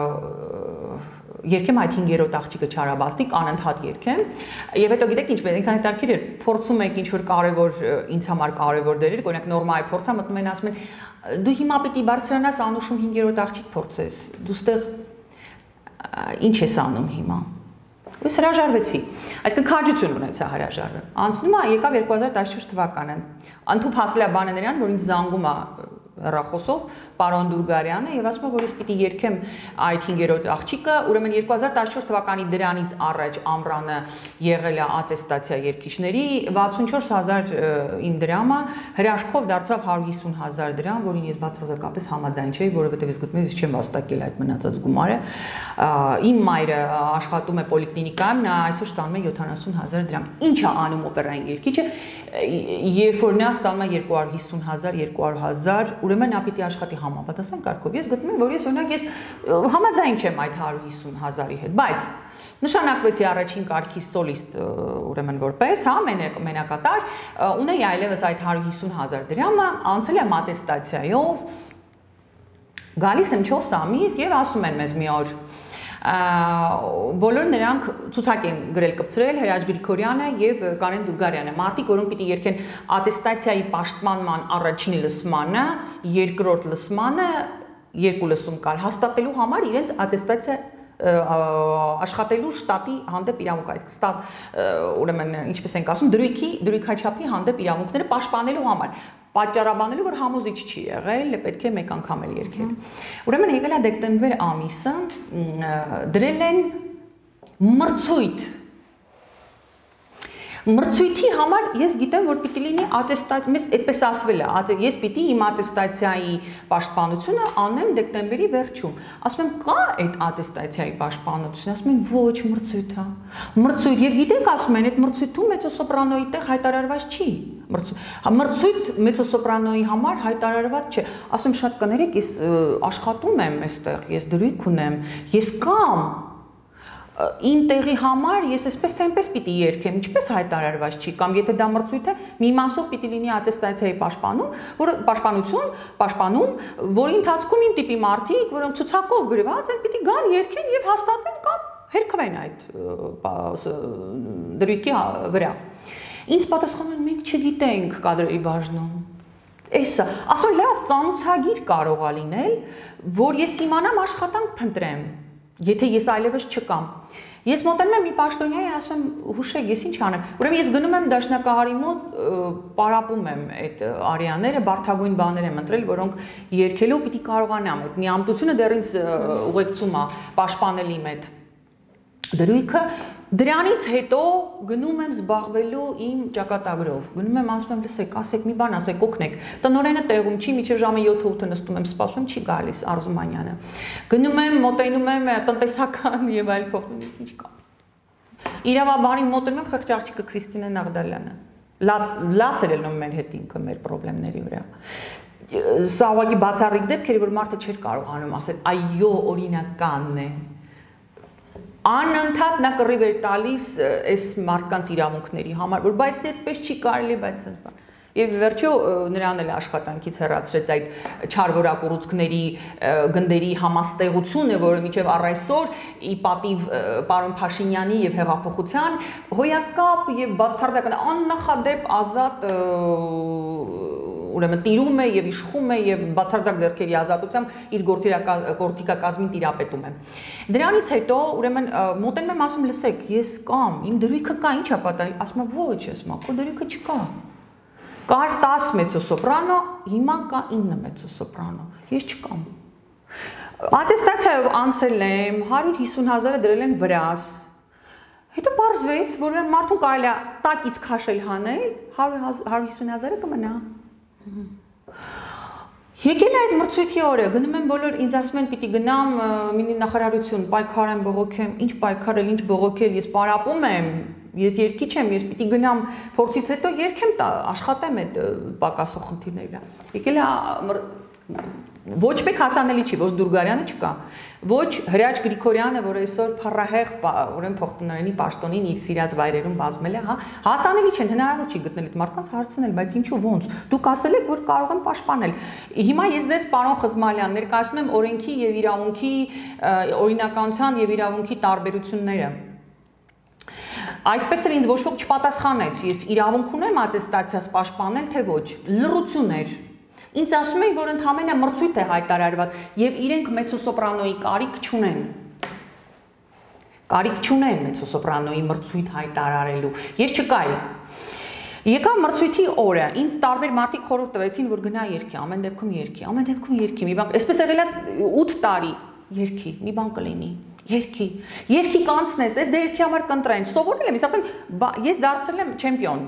երգեմ այդ հինգերորդ աղջիկը չարաբաստիկ, անընդհատ երգեմ, եւ հետո գիտեք ինչ, այնքան հետաքրքիր էր, փորձում եք ինչ-որ կարևոր ինձ համար կարևոր դերեր, օրինակ նորմալ փորձա, մտնում են ասում են դու հիմա պիտի բարձրանաս Անուշում հինգերորդ աղջիկ փորձես, դու ստեղ ինչ ես անում հիմա։ Ես հրաժարվեցի, այսինքն քաջություն ունեցա հրաժարվը։ Անցնում է եկավ երկու հազար տասնչորս թվականը։ Անթուփ հասել է բանը նրան, որ ինձ զանգում է հեռախոսով պարոն Դուրգարյանը եւ ասում է որ ես պիտի երգեմ այդ հինգերորդ աղջիկը, ուրեմն երկու հազար տասնչորս թվականի դրանից առաջ ամռանը եղել է ատեստացիա երգիչների վաթսունչորս հազար իմ դրամը հրաշքով դարձավ հարյուր հիսուն հազար դրամ, որին ես բացարձակապես համաձայն չէի, որովհետեւ ես գտնում եմ ես չեմ վաստակել այդ մնացած գումարը։ Իմ մայրը աշխատում է պոլիկլինիկայում, նա այսօր ստանում է յոթանասուն հազար դրամ։ Ինչ է անում օպերային երգիչը, երբ որ նա ստանում է երկու հարյուր հիսուն հազար, երկու հարյուր հազար, ուրեմն նա պիտի աշխատի համապատասխան կարգով։ Ես գտնում եմ, որ ես օրինակ ես համաձայն չեմ այդ հարյուր հիսուն հազարի հետ, բայց նշանակվեցի առաջին կարգի սոլիստ, ուրեմն որպես, հա, մենակատար, ունեի այլևս այդ հարյուր հիսուն հազար դրամը, անցել եմ ատեստացիայով, գալիս եմ չորս ամիս եւ ասում են մեզ մի օր Բոլոր նրանք ցուցակ են գրել կպցրել Հրաչ Գրիգորյանը եւ Կարեն Դուրգարյանը, մարդիկ, որոնք պիտի երգեն ատեստացիայի պաշտպանման առաջին լսմանը, երկրորդ լսմանը, երկու լսում կար, հաստատելու համար իրենց ատեստացիա աշխատելու շտատի հանդեպ իրավունք, այսինքն ուրեմն ինչպես ենք ասում, դրույքի, դրույքաչափի հանդեպ իրավունքները պաշտպանելու համար, պատճառաբանելու, որ համոզիչ չի եղել, պետք է մեկ անգամ էլ երգել։ Ուրեմն եկել է դեկտեմբեր ամիսը, դրել են մրցույթ։ Մրցույթի համար ես գիտեմ, որ պիտի լինի ատեստացիա, մեզ այդպես ասվել է, ես պիտի իմ ատեստացիայի պաշտպանությունը անեմ դեկտեմբերի վերջում։ Ասում եմ, կա այդ ատեստացիայի պաշտպանությունը, ասում են, ոչ, մրցույթ է։ Մրցույթ, եւ գիտեք, ասում են, այդ մրցույթում մեծոսոպրանոյի տեղ հայտարարված չի։ Մրցույթ մեծոսոպրանոյի համար հայտարարված չէ։ Ասում շատ կներեք, ես աշխատում եմ այստեղ, ես դրույք ունեմ, ես կամ իմ տեղի համար ես այսպես թե այնպես պիտի երգեմ, ինչպես հայտարարված չի, կամ եթե դա մրցույթ է, մի մասով պիտի լինի ատեստացիայի պաշտպանում, որ պաշտպանություն, պաշտպանում, որի ընթացքում իմ տիպի մարդիկ, որոնք ցուցակով գրված են, պիտի գան երգեն եւ հաստատեն կամ հերքվեն այդ դրույքի վրա։ Ինձ պատասխանում են, մենք չգիտենք կադրերի բաժնում։ Էսա, ասում լավ, ծանոթագիր կարող է լինել, որ ես իմանամ աշխատանք փնտրեմ, եթե ես այլևս չկամ։ Ես մոտենում եմ մի պաշտոնյայի, ասում եմ, հուշեք, ես ինչ անեմ։ Ուրեմն ես գնում եմ դաշնակահարի մոտ, պարապում եմ այդ արիաները, բարդագույն բաներ եմ ընտրել, որոնք երգելով պիտի կարողանամ։ Այդ միամտությունը դեռ ինձ ուղեկցում է պաշտպանել իմ այդ դրույքը։ Դրանից հետո գնում եմ զբաղվելու իմ ճակատագրով։ Գնում եմ, ասում եմ, լսեք, ասեք, մի բան ասեք, օգնեք։ Տնօրենը տեղում չի, մինչև ժամը յոթ ութը նստում եմ, սպասում եմ, չի գալիս Արզումանյանը։ Գնում եմ, մոտենում եմ տնտեսական եւ այլ փոխում, ինչ կա։ Իրավաբանին մոտենում եմ, խեղճ աղջիկը Քրիստինե Նաղդալյանը։ Լաց էր ելնում մեր հետ ինքը մեր խնդիրների վրա։ Սա ուղղակի բացառիկ դեպք էր, որ մարդը չէր կարողանում ասել, այո, օրինականն է։ Անընդհատ նա կռիվ էր տալիս այս մարդկանց իրավունքների համար, որ բայց այդպես չի կարելի, բայց այդպես։ Եվ վերջո նրան էլ աշխատանքից հեռացրեց այդ չարվորակ ուռուցքների գնդերի համաստեղությունը, որը մինչև առ այսօր ի պատիվ պարոն Փաշինյանի եւ հեղափոխության հոյակապ եւ բացառական աննախադեպ ազատ ուրեմն տիրում է եւ իշխում է եւ բացարձակ ձեռքերի ազատությամբ իր գործիքակազմին տիրապետում է։ Դրանից հետո ուրեմն մոտենում եմ ասում լսեք, ես կամ իմ դրույքը կա, ի՞նչ է պատահի, ասում եմ ոչ, ասում եմ, քո դրույքը չկա։ Կար տասը մեծոսոպրանո, հիմա կա ինը մեծոսոպրանո, ես չկամ։ Ատեստացիայով անցել եմ, հարյուր հիսուն հազարը դրել են վրաս։ Հետո պարզվեց, որ մարդուն կարելի է տակից քաշել հանել, հարյուր հիսուն հազարը կմնա։ Եկել է այդ մրցույթի օրը, գնում եմ բոլոր ինձ ասում են պիտի գնամ մինի նախարարություն, պայքար եմ, բողոքեմ, ինչ պայքարել, ինչ բողոքել, ես պարապում եմ, ես երգիչ եմ, ես պիտի գնամ փորձից հետո երգեմ, աշխատեմ այդ պակասող խնդիրները։ Եկել է ոչ մեկ հասանելի չի, ոչ Դուրգարյանը չկա, ոչ Հրաչ Գրիգորյանը, որ այսօր փառահեղ ուրեմն փոխտնօրենի պաշտոնին իր սիրած վայրերում բազմել է, հա, հասանելի չեն, հնարավոր չի գտնել այդ մարդկանց հարցնել, բայց ինչու ոնց։ Դուք ասել եք, որ կարող եմ պաշտպանել։ Հիմա ես ձեզ պարոն Խզմալյան ներկայացնում եմ օրենքի եւ իրավունքի օրինականության եւ իրավունքի տարբերությունները։ Այդպես էլ ինձ ոչ ոք չպատասխանեց, ես իրավունք ունեմ ատեստացիաս պաշտպանել, թե ոչ։ Լռություն էր։ Ինձ ասում են, որ ընդհանրապես մրցույթ է հայտարարված եւ իրենք մեծոսոպրանոյի կարիք չունեն։ Կարիք չունեն մեծոսոպրանոյի մրցույթ հայտարարելու։ Ես չկայի։ Եկա մրցույթի օրը, ինձ տարբեր մարդիկ խորհուրդ տվեցին, որ գնա երգի, ամեն դեպքում երգի, ամեն դեպքում երգի, մի բան, այսպես եղել է ութ տարի երգի, մի բան կլինի։ Երգի, երգի կանցնես, այս դե երգի համար կընտրեն, սովորել եմ, իսկական ես դարձել եմ չեմպիոն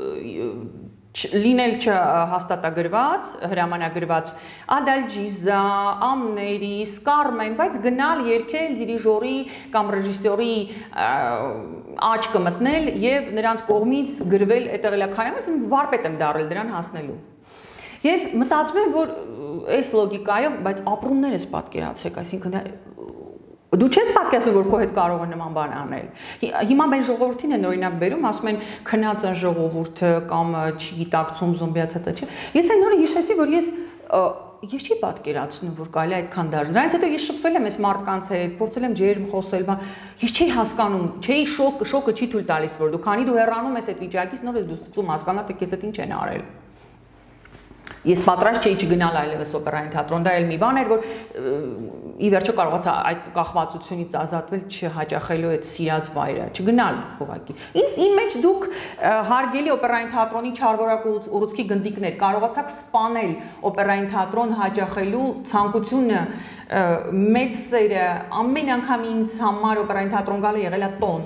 լինել չհաստատագրված, հրամանագրված Ադալջիզա, Ամներիս, Կարմեն, բայց գնալ երգել դիրիժորի կամ ռեժիսորի աչքը մտնել եւ նրանց կողմից գրվել էտեղելակայանը, վարպետ եմ դառել դրան հասնելու։ Եվ մտածում եմ, որ այս լոգիկայով, բայց ապրումներ ես պատկերացրեք, այսինքն դու չես պատկերացնում, որ քո հետ կարող է նման բան անել։ Հիմա մեր ժողովրդին են օրինակ բերում, ասում են քնած ժողովուրդը կամ չգիտակցում զոմբիացածը չէ։ Ես այն օրը հիշեցի, որ ես ես չի պատկերացնում, որ կարելի է այդքան դաժան։ Դրանից հետո ես շփվել եմ այս մարդկանց հետ, փորձել եմ ջերմ խոսել, բան, ես չէի հասկանում, չէի շոկ, շոկը չի թույլ տալիս, որ դու քանի դու հեռանում ես այդ վիճակից, նոր ես դու սկսում հասկանալ, թե քեզ հետ ինչ են արել։ Ես պատրաստ չէի չգնալ այլևս օպերային թատրոն, դա էլ մի բան էր, որ ի վերջո կարողացա այդ կախվածությունից ազատվել չհաճախելու այդ սիրած վայրը, չգնալ ուղղակի։ Ինձ իմ մեջ դուք հարգելի օպերային թատրոնի չարվորակ ուռուցքի գնդիկներ կարողացաք սպանել օպերային թատրոն հաճախելու ցանկությունը, մեծ սերը, ամեն անգամ ինձ համար օպերային թատրոն գալը եղել է տոն։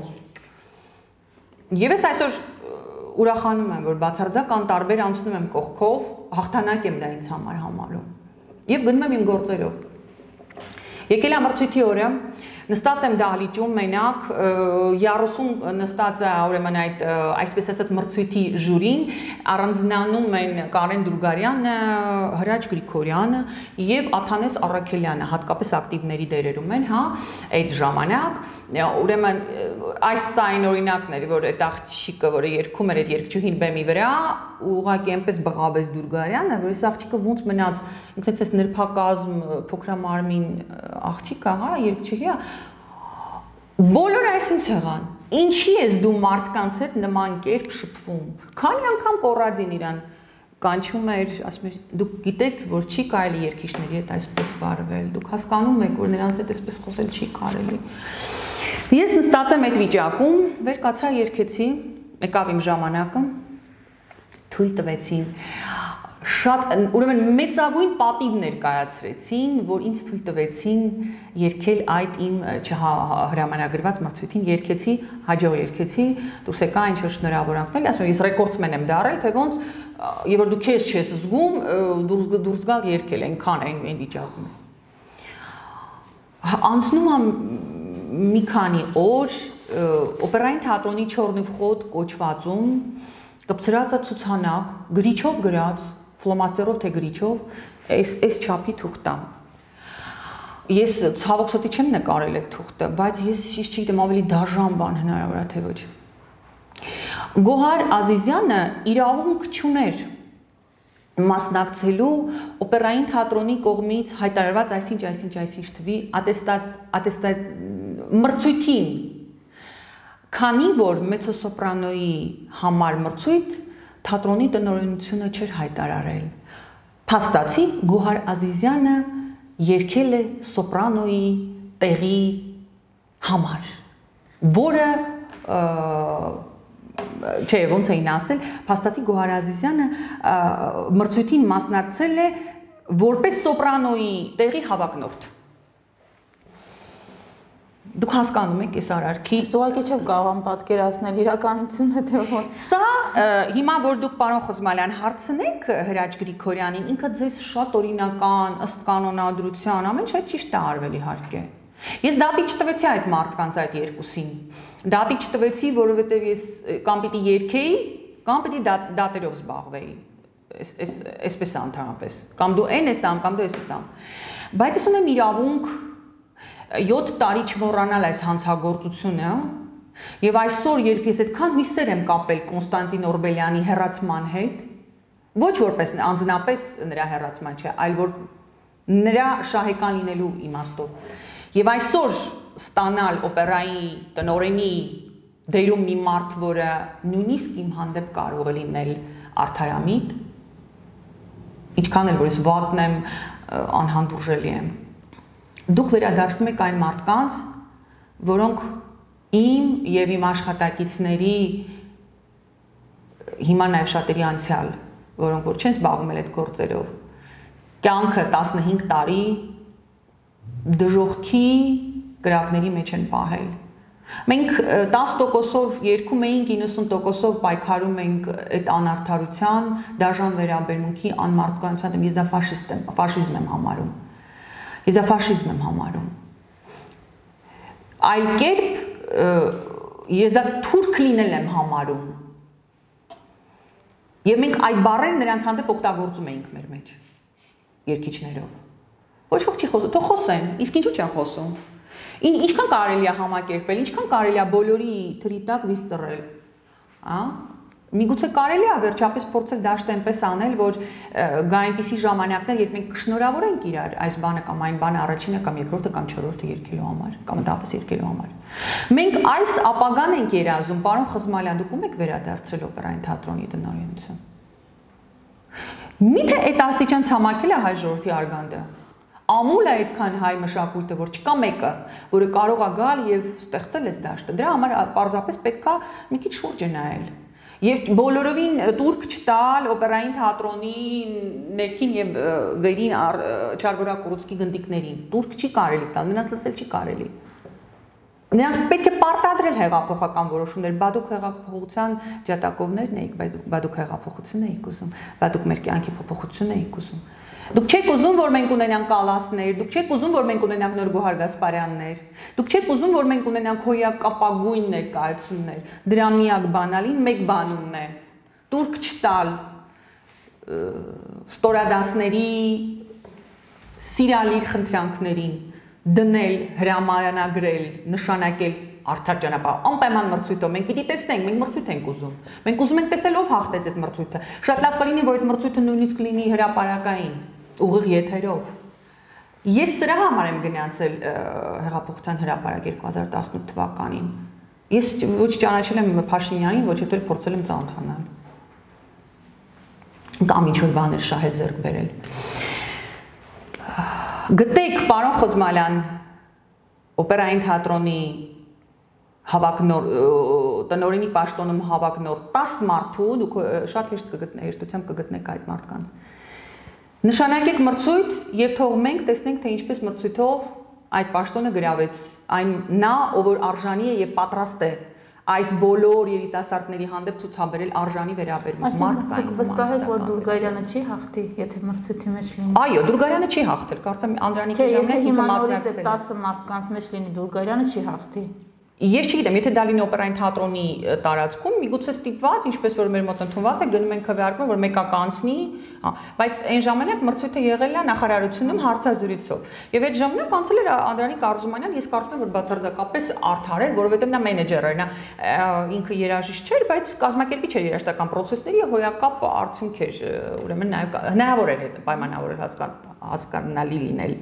Եվ ես այսօր ուրախանում եմ, որ բացարձակ անտարբեր անցնում եմ կողքով, հաղթանակ եմ դա ինձ համար համարում։ Եվ գնում եմ իմ գործերով։ Եկել է մրցույթի օրը, նստած եմ դահլիճում մենակ, երեսուն նստած է ուրեմն այդ այսպես ասած մրցույթի ժյուրին, առանձնանում են Կարեն Դուրգարյանը, Հրաչ Գրիգորյանը եւ Աթանես Առաքելյանը, հատկապես ակտիվների դերերում են, հա, այդ ժամանակ, ուրեմն այս այն օրինակն էր, որ այդ աղջիկը, որը երգում էր այդ երգչուհին բեմի վրա, ուղղակի այնպես բղավեց Դուրգարյանը, որ այս աղջիկը ոնց մնաց, ինքնից էս նրբակազմ փոքրամարմին աղջիկա, հա, երգչուհի է, բոլորը այսինչ եղան, ինչի ես դու մարդկանց հետ նման կերպ շփվում, քանի անգամ կոռադին իրան կանչում էր, ասում էր, դուք գիտեք, որ չի կարելի երգիչների հետ այսպես վարվել, դուք հասկանում եք, որ նրանց հետ այսպես խոսել չի կարելի։ Ես նստած եմ այդ վիճակում, վեր կացա երգեցի, եկավ իմ ժամանակը, թույլ տվեցին, շատ, ուրեմն մեծագույն պատիվ ներկայացրեցին, որ ինձ թույլ տվեցին երգել այդ իմ չհրամանագրված մրցույթին, երգեցի, հաջող երգեցի, դուրս եկա ինչ-որ շնորհավորանքներ, ասում եմ, ես ռեկորդսմեն եմ դառել, թե ոնց, եւ որ դու քեզ չես զգում, դուրս գալ երգել, այնքան այն այն վիճակում ես։ Անցնում եմ մի քանի օր օպերային թատրոնի չորնի վխոտ կոչվածում, կպցրած է ցուցանակ, գրիչով գրած, ֆլոմաստերով թե գրիչով, այս այս չափի թուղթ է։ Ես ցավոք սրտի չեմ նկարել այդ թուղթը, բայց ես չգիտեմ ավելի դաժան բան հնարավոր է թե ոչ։ Գոհար Ազիզյանը իրավունք չուներ մասնակցելու օպերային թատրոնի կողմից հայտարարված այսինչ այսինչ այսինչ թվի ատեստատ մրցույթին, քանի որ մեծոսոպրանոյի համար մրցույթ թատրոնի տնօրենությունը չէր հայտարարել։ Փաստացի Գոհար Ազիզյանը երգել է սոպրանոյի տեղի համար, որը չէ, ոնց էին ասել, փաստացի Գոհար Ազիզյանը մրցույթին մասնակցել է որպես սոպրանոյի տեղի հավակնորդ։ Դուք հասկանում եք այս արարքի։ Ուղղակի չեմ կարող պատկերացնել իրականությունը, թե որ սա հիմա որ դուք պարոն Խոզմալյան հարցնեք Հրաչ Գրիգորյանին, ինքը ձեզ շատ օրինական, ըստ կանոնադրության, ամեն ինչ ճիշտ է արվել իհարկե։ Ես դատի չտվեցի այդ մարդկանց այդ երկուսին։ Դատի չտվեցի, որովհետև ես կամ պիտի երգեի, կամ պիտի դատերով զբաղվեի։ Այսպես ընդհանրապես։ Կամ դու այն ես ամ, կամ դու ես ամ։ Բայց ես ունեմ իրավունք յոթ տարի չմոռանալ այս հանցագործությունը, եւ այսօր երբ ես այդքան հույսեր եմ կապել Կոնստանտին Օրբելյանի հեռացման հետ, ոչ որպես անձնապես նրա հեռացման չէ, այլ որ նրա շահեկան լինելու իմաստով։ Եվ այսօր ստանալ օպերայի տնօրենի դերում մի մարդ, որը նույնիսկ իմ հանդեպ կարող է լինել արդարամիտ, ինչքան էլ որ ես վատն եմ, անհանդուրժելի եմ։ Դուք վերադարձնում եք այն մարդկանց, որոնք իմ եւ իմ աշխատակիցների, հիմա նաեւ շատերի անցյալ, որոնք որ չեն զբաղվում այդ գործերով, կյանքը տասնհինգ տարի դժոխքի կրակների մեջ են պահել։ Մենք տասը տոկոսով երգում էինք, իննսուն տոկոսով պայքարում ենք այդ անարդարության, դաժան վերաբերմունքի, անմարդկանության, ես դա ֆաշիստ եմ, ֆաշիզմ եմ համարում։ Ես դա ֆաշիզմ եմ համարում։ Այլ կերպ ես դա թուրք լինել եմ համարում։ Եվ մենք այդ բառերը նրանց հանդեպ օգտագործում էինք մեր մեջ, երգիչներով։ Ոչ ոք չի խոսում, թող խոսեն, իսկ ինչու չեն խոսում։ Ինչքան կարելի է համակերպել, ինչքան կարելի է բոլորի թրի տակ վիզ ծռել, հա։ Միգուցե կարելի է վերջապես փորձել դաշտը այնպես անել, որ գա այնպիսի ժամանակներ, երբ մենք կշնորհավորենք իրար այս բանը կամ այն բանը առաջինը կամ երկրորդը կամ չորրորդը երկելու համար, կամ դեպս երկելու համար։ Մենք այս ապագան ենք երազում, պարոն Խզմալյան, դուք ում եք վերադարձել օպերային թատրոնի տնօրենություն։ Միթե այդ աստիճան ցամաքել է հայ ժողովրդի արգանդը։ Ամուլ է այդքան հայ մշակույթը, որ չկա մեկը, որը կարող է գալ եւ ստեղծել այս դաշտը։ Դրա համար պարզապես պետք է մի քիչ շուրջը նայել։ Եվ բոլորովին տուրք չտալ օպերային թատրոնի ներքին եւ վերին չարգորակորուցքի գնդիկներին։ Տուրք չի կարելի տալ, նրանց լսել չի կարելի։ Նրանց պետք է պարտադրել հեղափոխական որոշումներ, բա դուք հեղափոխության ջատակովներն եք, բա դուք հեղափոխություն եք ուզում, բա դուք մեր կյանքի փոփոխություն եք ուզում։ Դուք չեք ուզում, որ մենք ունենանք կալասներ, դուք չեք ուզում, որ մենք ունենանք նոր Գոհար Գասպարյաններ, դուք չեք ուզում, որ մենք ունենանք հոյակապագույն ներկայացումներ, դրա միակ բանալին մեկ բանումն է, տուրք չտալ, ստորադասների սիրալիր խնդրանքներին, դնել, հրամանագրել, նշանակել արդար ճանապարհ, անպայման մրցույթով, մենք պիտի տեսնենք, մենք մրցույթ ենք ուզում, մենք ուզում ենք տեսնել ով հաղթեց այդ մրցույթը, շատ լավ կլինի, որ այդ մրցույթը նույնիսկ լինի հրապարակային, ուղիղ եթերով։ Ես սրա համար եմ գնացել հեղափոխության հրապարակ երկու հազար տասնութ թվականին։ Ես ոչ ճանաչել եմ Ֆաշինյանին, ոչ էլ փորձել եմ ծանոթանալ։ Կամ ինչ-որ բաներ շահել ձեռք բերել։ Գտեք, պարոն Խզմալյան, օպերային թատրոնի հավակնոր տնօրենի պաշտոնում հավակնոր տասը մարդու, դուք շատ հեշտ կգտնեք, հեշտությամբ կգտնեք այդ մարդկանց։ Նշանակեք մրցույթ եւ թող մենք տեսնենք, թե ինչպես մրցույթով այդ պաշտոնը գրավեց այն նա, ով որ արժանի է եւ պատրաստ է այս բոլոր երիտասարդների հանդեպ ցուցաբերել արժանի վերաբերմունք մարդկային։ Դուք վստահ եք, որ Դուրգարյանը չի հաղթի, եթե մրցույթի մեջ լինի։ Այո, Դուրգարյանը չի հաղթել, կարծեմ Անդրանիկի ժամանակ ինքը մասնակցել է։ տասը մարդկանց մեջ լինի Դուրգարյանը չի հաղթի։ Ես չգիտեմ, եթե դա լինի օպերային թատրոնի տարածքում, միգուցե ստիպված, ինչպես որ մեր մոտ ընդունված է, գնում են քվեարկում, որ մեկը կանցնի, բայց այն ժամանակ մրցույթը եղել է նախարարությունում հարցազրույցով։ Եվ այդ ժամանակ անցել էր Անդրանիկ Արզումանյան, ես կարծում եմ, որ բացարձակապես արդար էր, որովհետև նա մենեջեր էր, նա ինքը երաժիշտ չէր, բայց կազմակերպիչ էր երաժշտական պրոցեսների եւ հոյակապ արդյունք էր, ուրեմն նաեւ հնարավոր էր պայմանավորել հասկանալի լինել։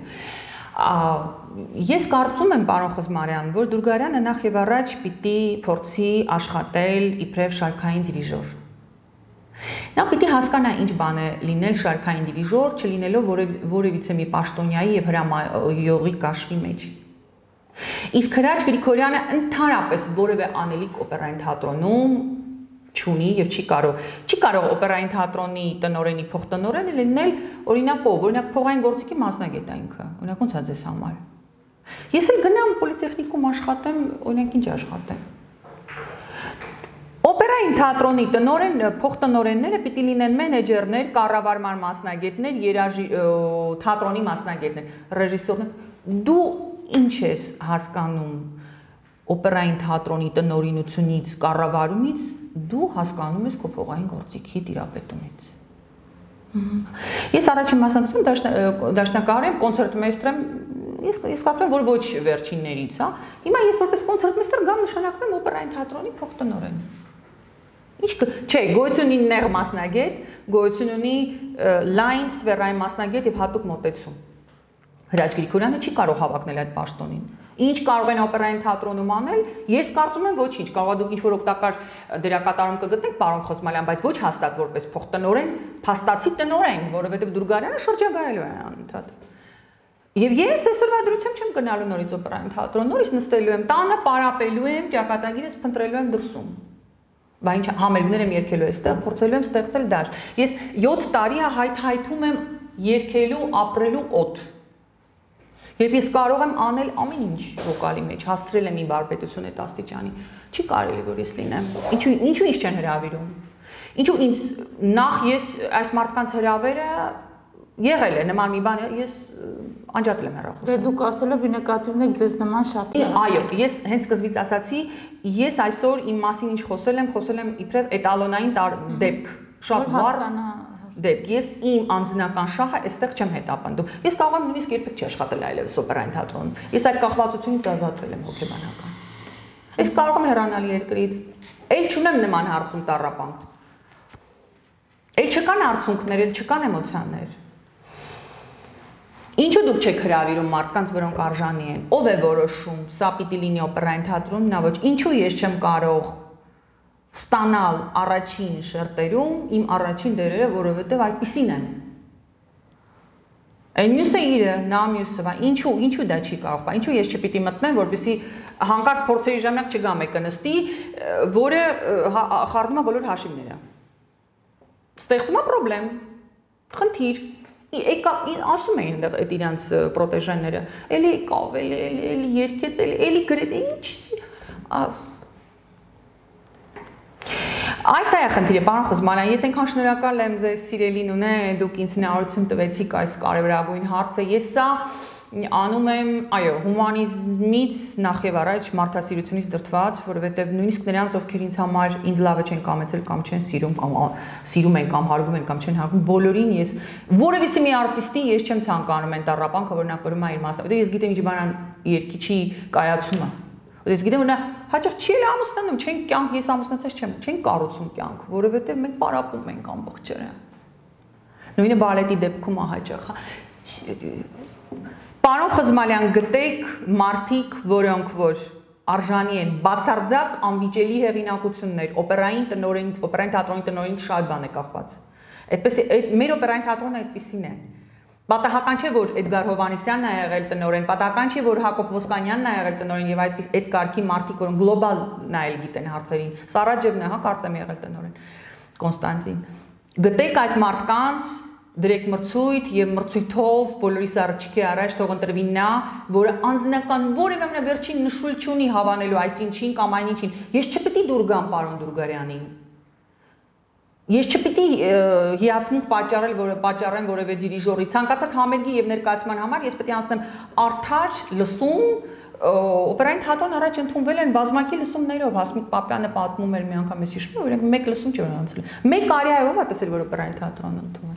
Ես կարծում եմ, պարոն Խզմարյան, որ Դուրգարյանը նախ եւ առաջ պիտի փորձի աշխատել իբրև շարքային դիրիժոր։ Նա պիտի հասկանա ինչ բան է լինել շարքային դիրիժոր, չլինելով որևիցե մի պաշտոնյայի եւ հրամայողի կաշվի մեջ։ Իսկ Հրաչ Գրիգորյանը ընդհանրապես որևէ անելիք օպերային թատրոնում չունի եւ չի կարող չի կարող օպերային թատրոնի տնօրենի փոխտնօրենը լինել օրինակով, օրինակ փողային գործիքի մասնագետ է ինքը, օրինակ ոնց է ձեզ համար։ Ես էլ գնամ պոլիտեխնիկում աշխատեմ, օրինակ ինչ աշխատեմ։ Օպերային թատրոնի տնօրեն փոխտնօրենները պիտի լինեն մենեջերներ, կառավարման մասնագետներ, երաժի թատրոնի մասնագետներ, ռեժիսորներ։ Դու ինչ ես հասկանում օպերային թատրոնի տնօրինությունից, կառավարումից, դու հասկանում ես քո փողային գործիքի տիրապետումից։ Ես առաջին մասնակցություն դաշնակահար եմ, կոնցերտմեյստր եմ, ես ես կարծում եմ, որ ոչ վերջիններից, հա։ Հիմա ես որպես կոնցերտմեյստր գամ նշանակվեմ օպերային թատրոնի փոխտնօրեն։ Ինչ չէ, գոյություն ունի նեղ մասնագետ, գոյություն ունի լայն սֆերային մասնագետ եւ հատուկ մոտեցում։ Հրաչ Գրիգորյանը չի կարող հավակնել այդ պաշտոնին։ Ինչ կարող են օպերային թատրոնում անել, ես կարծում եմ ոչինչ, կարող է դուք ինչ-որ օգտակար դերակատարում կգտնեք, պարոն Խզմալյան, բայց ոչ հաստատ որպես փոխտնօրեն, փաստացի տնօրեն, որովհետև Դուրգարյանը շրջագայելու է անընդհատ։ Եվ ես այսօրվա դրությամբ չեմ գնալու նորից օպերային թատրոն, նորից նստելու եմ տանը, պարապելու եմ, ճակատագիրս փնտրելու եմ դրսում։ Բա ինչ համերգներ եմ երգելու այստեղ, փորձելու եմ ստեղծել դաշտ։ Ես յոթ տարի է հայթայթում եմ երգելու, ապրելու օդ։ Երբ ես կարող եմ անել ամեն ինչ վոկալի մեջ, հասցրել եմ իմ բարպետությունը այդ աստիճանի, չի կարելի որ ես լինեմ։ Ինչու ինչու ինձ չեն հրավիրում։ Ինչու ինձ նախ ես այս մարդկանց հրավերը եղել է նման մի բան, ես անջատել եմ հեռախոսը։ Դե դուք ասելով նկատիվն եք ձեզ նման շատ։ Այո, ես հենց սկզբից ասացի, ես այսօր իմ մասին ինչ խոսել եմ, խոսել եմ իբրև էտալոնային դեպք, շատ վառ դեպք, ես իմ անձնական շահը այստեղ չեմ հետապնդում։ Ես կարող եմ նույնիսկ երբեք չաշխատել այլևս օպերային թատրոնում։ Ես այդ կախվածությունից ազատվել եմ հոգեբանական։ Ես կարող եմ հեռանալ երկրից, ել չունեմ նման հարցում տառապանք։ Էլ չկան արցունքներ, էլ չկան էմոցիաներ։ Ինչու դուք չեք հրավիրում մարդկանց, որոնք արժանի են։ Ով է որոշում, սա պիտի լինի օպերային թատրոն, նա ոչ։ Ինչու ես չեմ կարող ստանալ առաջին շերտերում իմ առաջին դերերը, որովհետև այդպիսին են։ Այն մյուսը իրը, նա մյուսը, ինչու, ինչու դա չի կարող, ինչու ես չպիտի մտնեմ, որպեսզի հանկարծ փորձերի ժամանակ չգա մեկը նստի, որը խառնում է բոլոր հաշիվները։ Ստեղծում է խնդրեմ, խնդիր, ասում էին այնտեղ այդ իրանց պրոտեժեները, էլի եկավ, էլի էլի երկեց, էլի էլի գրեց, ինչ։ Այս է խնդիրը, պարոն Խզմանյան, ես այնքան շնորհակալ եմ ձեզ սիրելին ունե, դուք ինձ հնարավորություն տվեցիք այս կարևորագույն հարցը։ Ես սա անում եմ, այո, հումանիզմից նախ եւ առաջ մարդասիրությունից դրդված, որովհետեւ նույնիսկ նրանց, ովքեր ինձ համար ինձ լավը չեն կամեցել կամ չեն սիրում կամ սիրում են կամ հարգում են կամ չեն հարգում, բոլորին ես որևիցե մի արտիստի ես չեմ ցանկանում այն տառապանքը, որ նա կրում է իր մասը, որովհետեւ ես գիտեմ ինչ բան երկիչի կայացումը։ Ես գիտեմ, որ նա հաճախ չի էլ ամուսնանում, չեն կյանք, ես ամուսնացած չեմ, չեն կառուցում կյանք, որովհետև մենք պարապում ենք ամբողջերը։ Նույնը բալետի դեպքում է հաճախ։ Պարոն Խզմալյան, գտեք մարդիկ, որոնք որ արժանի են բացարձակ անվիճելի հեղինակություններ, օպերային տնօրենից, օպերային թատրոնի տնօրենից շատ բան է կախված։ Այդպես մեր օպերային թատրոնը այդպեսին է։ Պատահական չէ, որ Էդգար Հովհաննիսյանն է եղել տնօրեն, պատահական չէ, որ Հակոբ Ոսկանյանն է եղել տնօրեն եւ այդպես այդ կարգի մարդիկ, որոնք գլոբալ նայել գիտեն հարցերին։ Սարաջևն է, հա, կարծեմ եղել տնօրեն։ Կոնստանտին։ Գտեք այդ մարդկանց, դրեք մրցույթ եւ մրցույթով բոլորիս առաջի առաջ թող ընտրվի նա, որը անձնական որևէ ամենավերջին նշույլ չունի հավանելու այսինչին կամ այնինչին։ Ես չպետք է դուր գամ պարոն Դուրգարյանին։ Ես չպիտի հիացմունք պատճառել, որը պատճառեն որևէ դիրիժորի ցանկացած համերգի եւ ներկայացման համար ես պետք է անցնեմ արդար լսում, օպերային թատրոն առաջ ընդունվել են բազմակի լսումներով, Հասմիկ Պապյանը պատմում էր մի անգամ, ես հիշում եմ, որ մեկ լսում չէր անցել։ Մեկ կարիայով է տեսել, որ օպերային թատրոնը ընդունվել։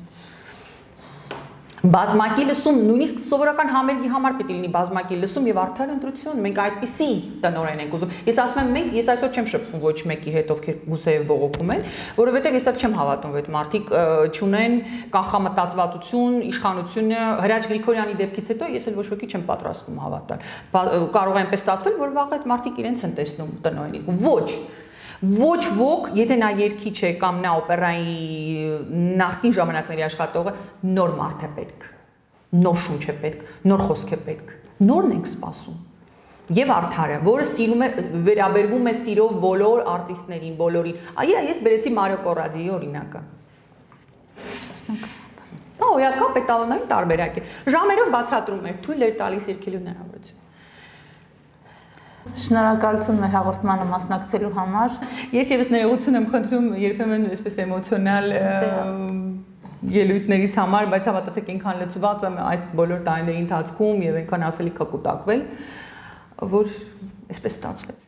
Բազմակի լսում, նույնիսկ սովորական համերգի համար պետք է լինի բազմակի լսում եւ արդար ընտրություն, մենք այդպիսի տնօրեն ենք ուզում։ Ես ասում եմ, մենք ես այսօր չեմ շփվում ոչ մեկի հետ, ովքեր գուսեև բողոքում են, որովհետեւ ես չեմ հավատում, որ այդ մարդիկ չունեն կանխամտածվածություն, իշխանությունը Հրաչ Գրիգորյանի դեպքից հետո ես էլ ոչ ոքի չեմ պատրաստվում հավատալ։ Կարող է այնպես ստացվել, որ վաղ այդ մարդիկ իրենց են տեսնում տնօրենին։ Ոչ Ոչ ոք, եթե նա երգիչ է կամ նա օպերայի նախկին ժամանակների աշխատող է, նոր մարդ է պետք, նոր շունչ է պետք, նոր խոսք է պետք, նորն ենք սպասում։ Եվ արդարը, որը սիրում է, վերաբերվում է սիրով բոլոր արտիստներին, բոլորին։ Այո, ես բերեցի Մարիո Կորադիի օրինակը։ Նա հոյակապ էտալոնային տարբերակ է։ Ժամերով բացատրում էր, թույլ էր տալիս երգելու հնարավորություն։ Շնորհակալություն մեր հաղորդմանը մասնակցելու համար։ Ես եւս ներողություն եմ խնդրում երբեմն այսպես էմոցիոնալ ելույթներից համար, բայց հավատացեք, այնքան լծված եմ այս բոլոր տարիների ընթացքում եւ այնքան ասելիքա կուտակվել, որ այսպես ստացվեց։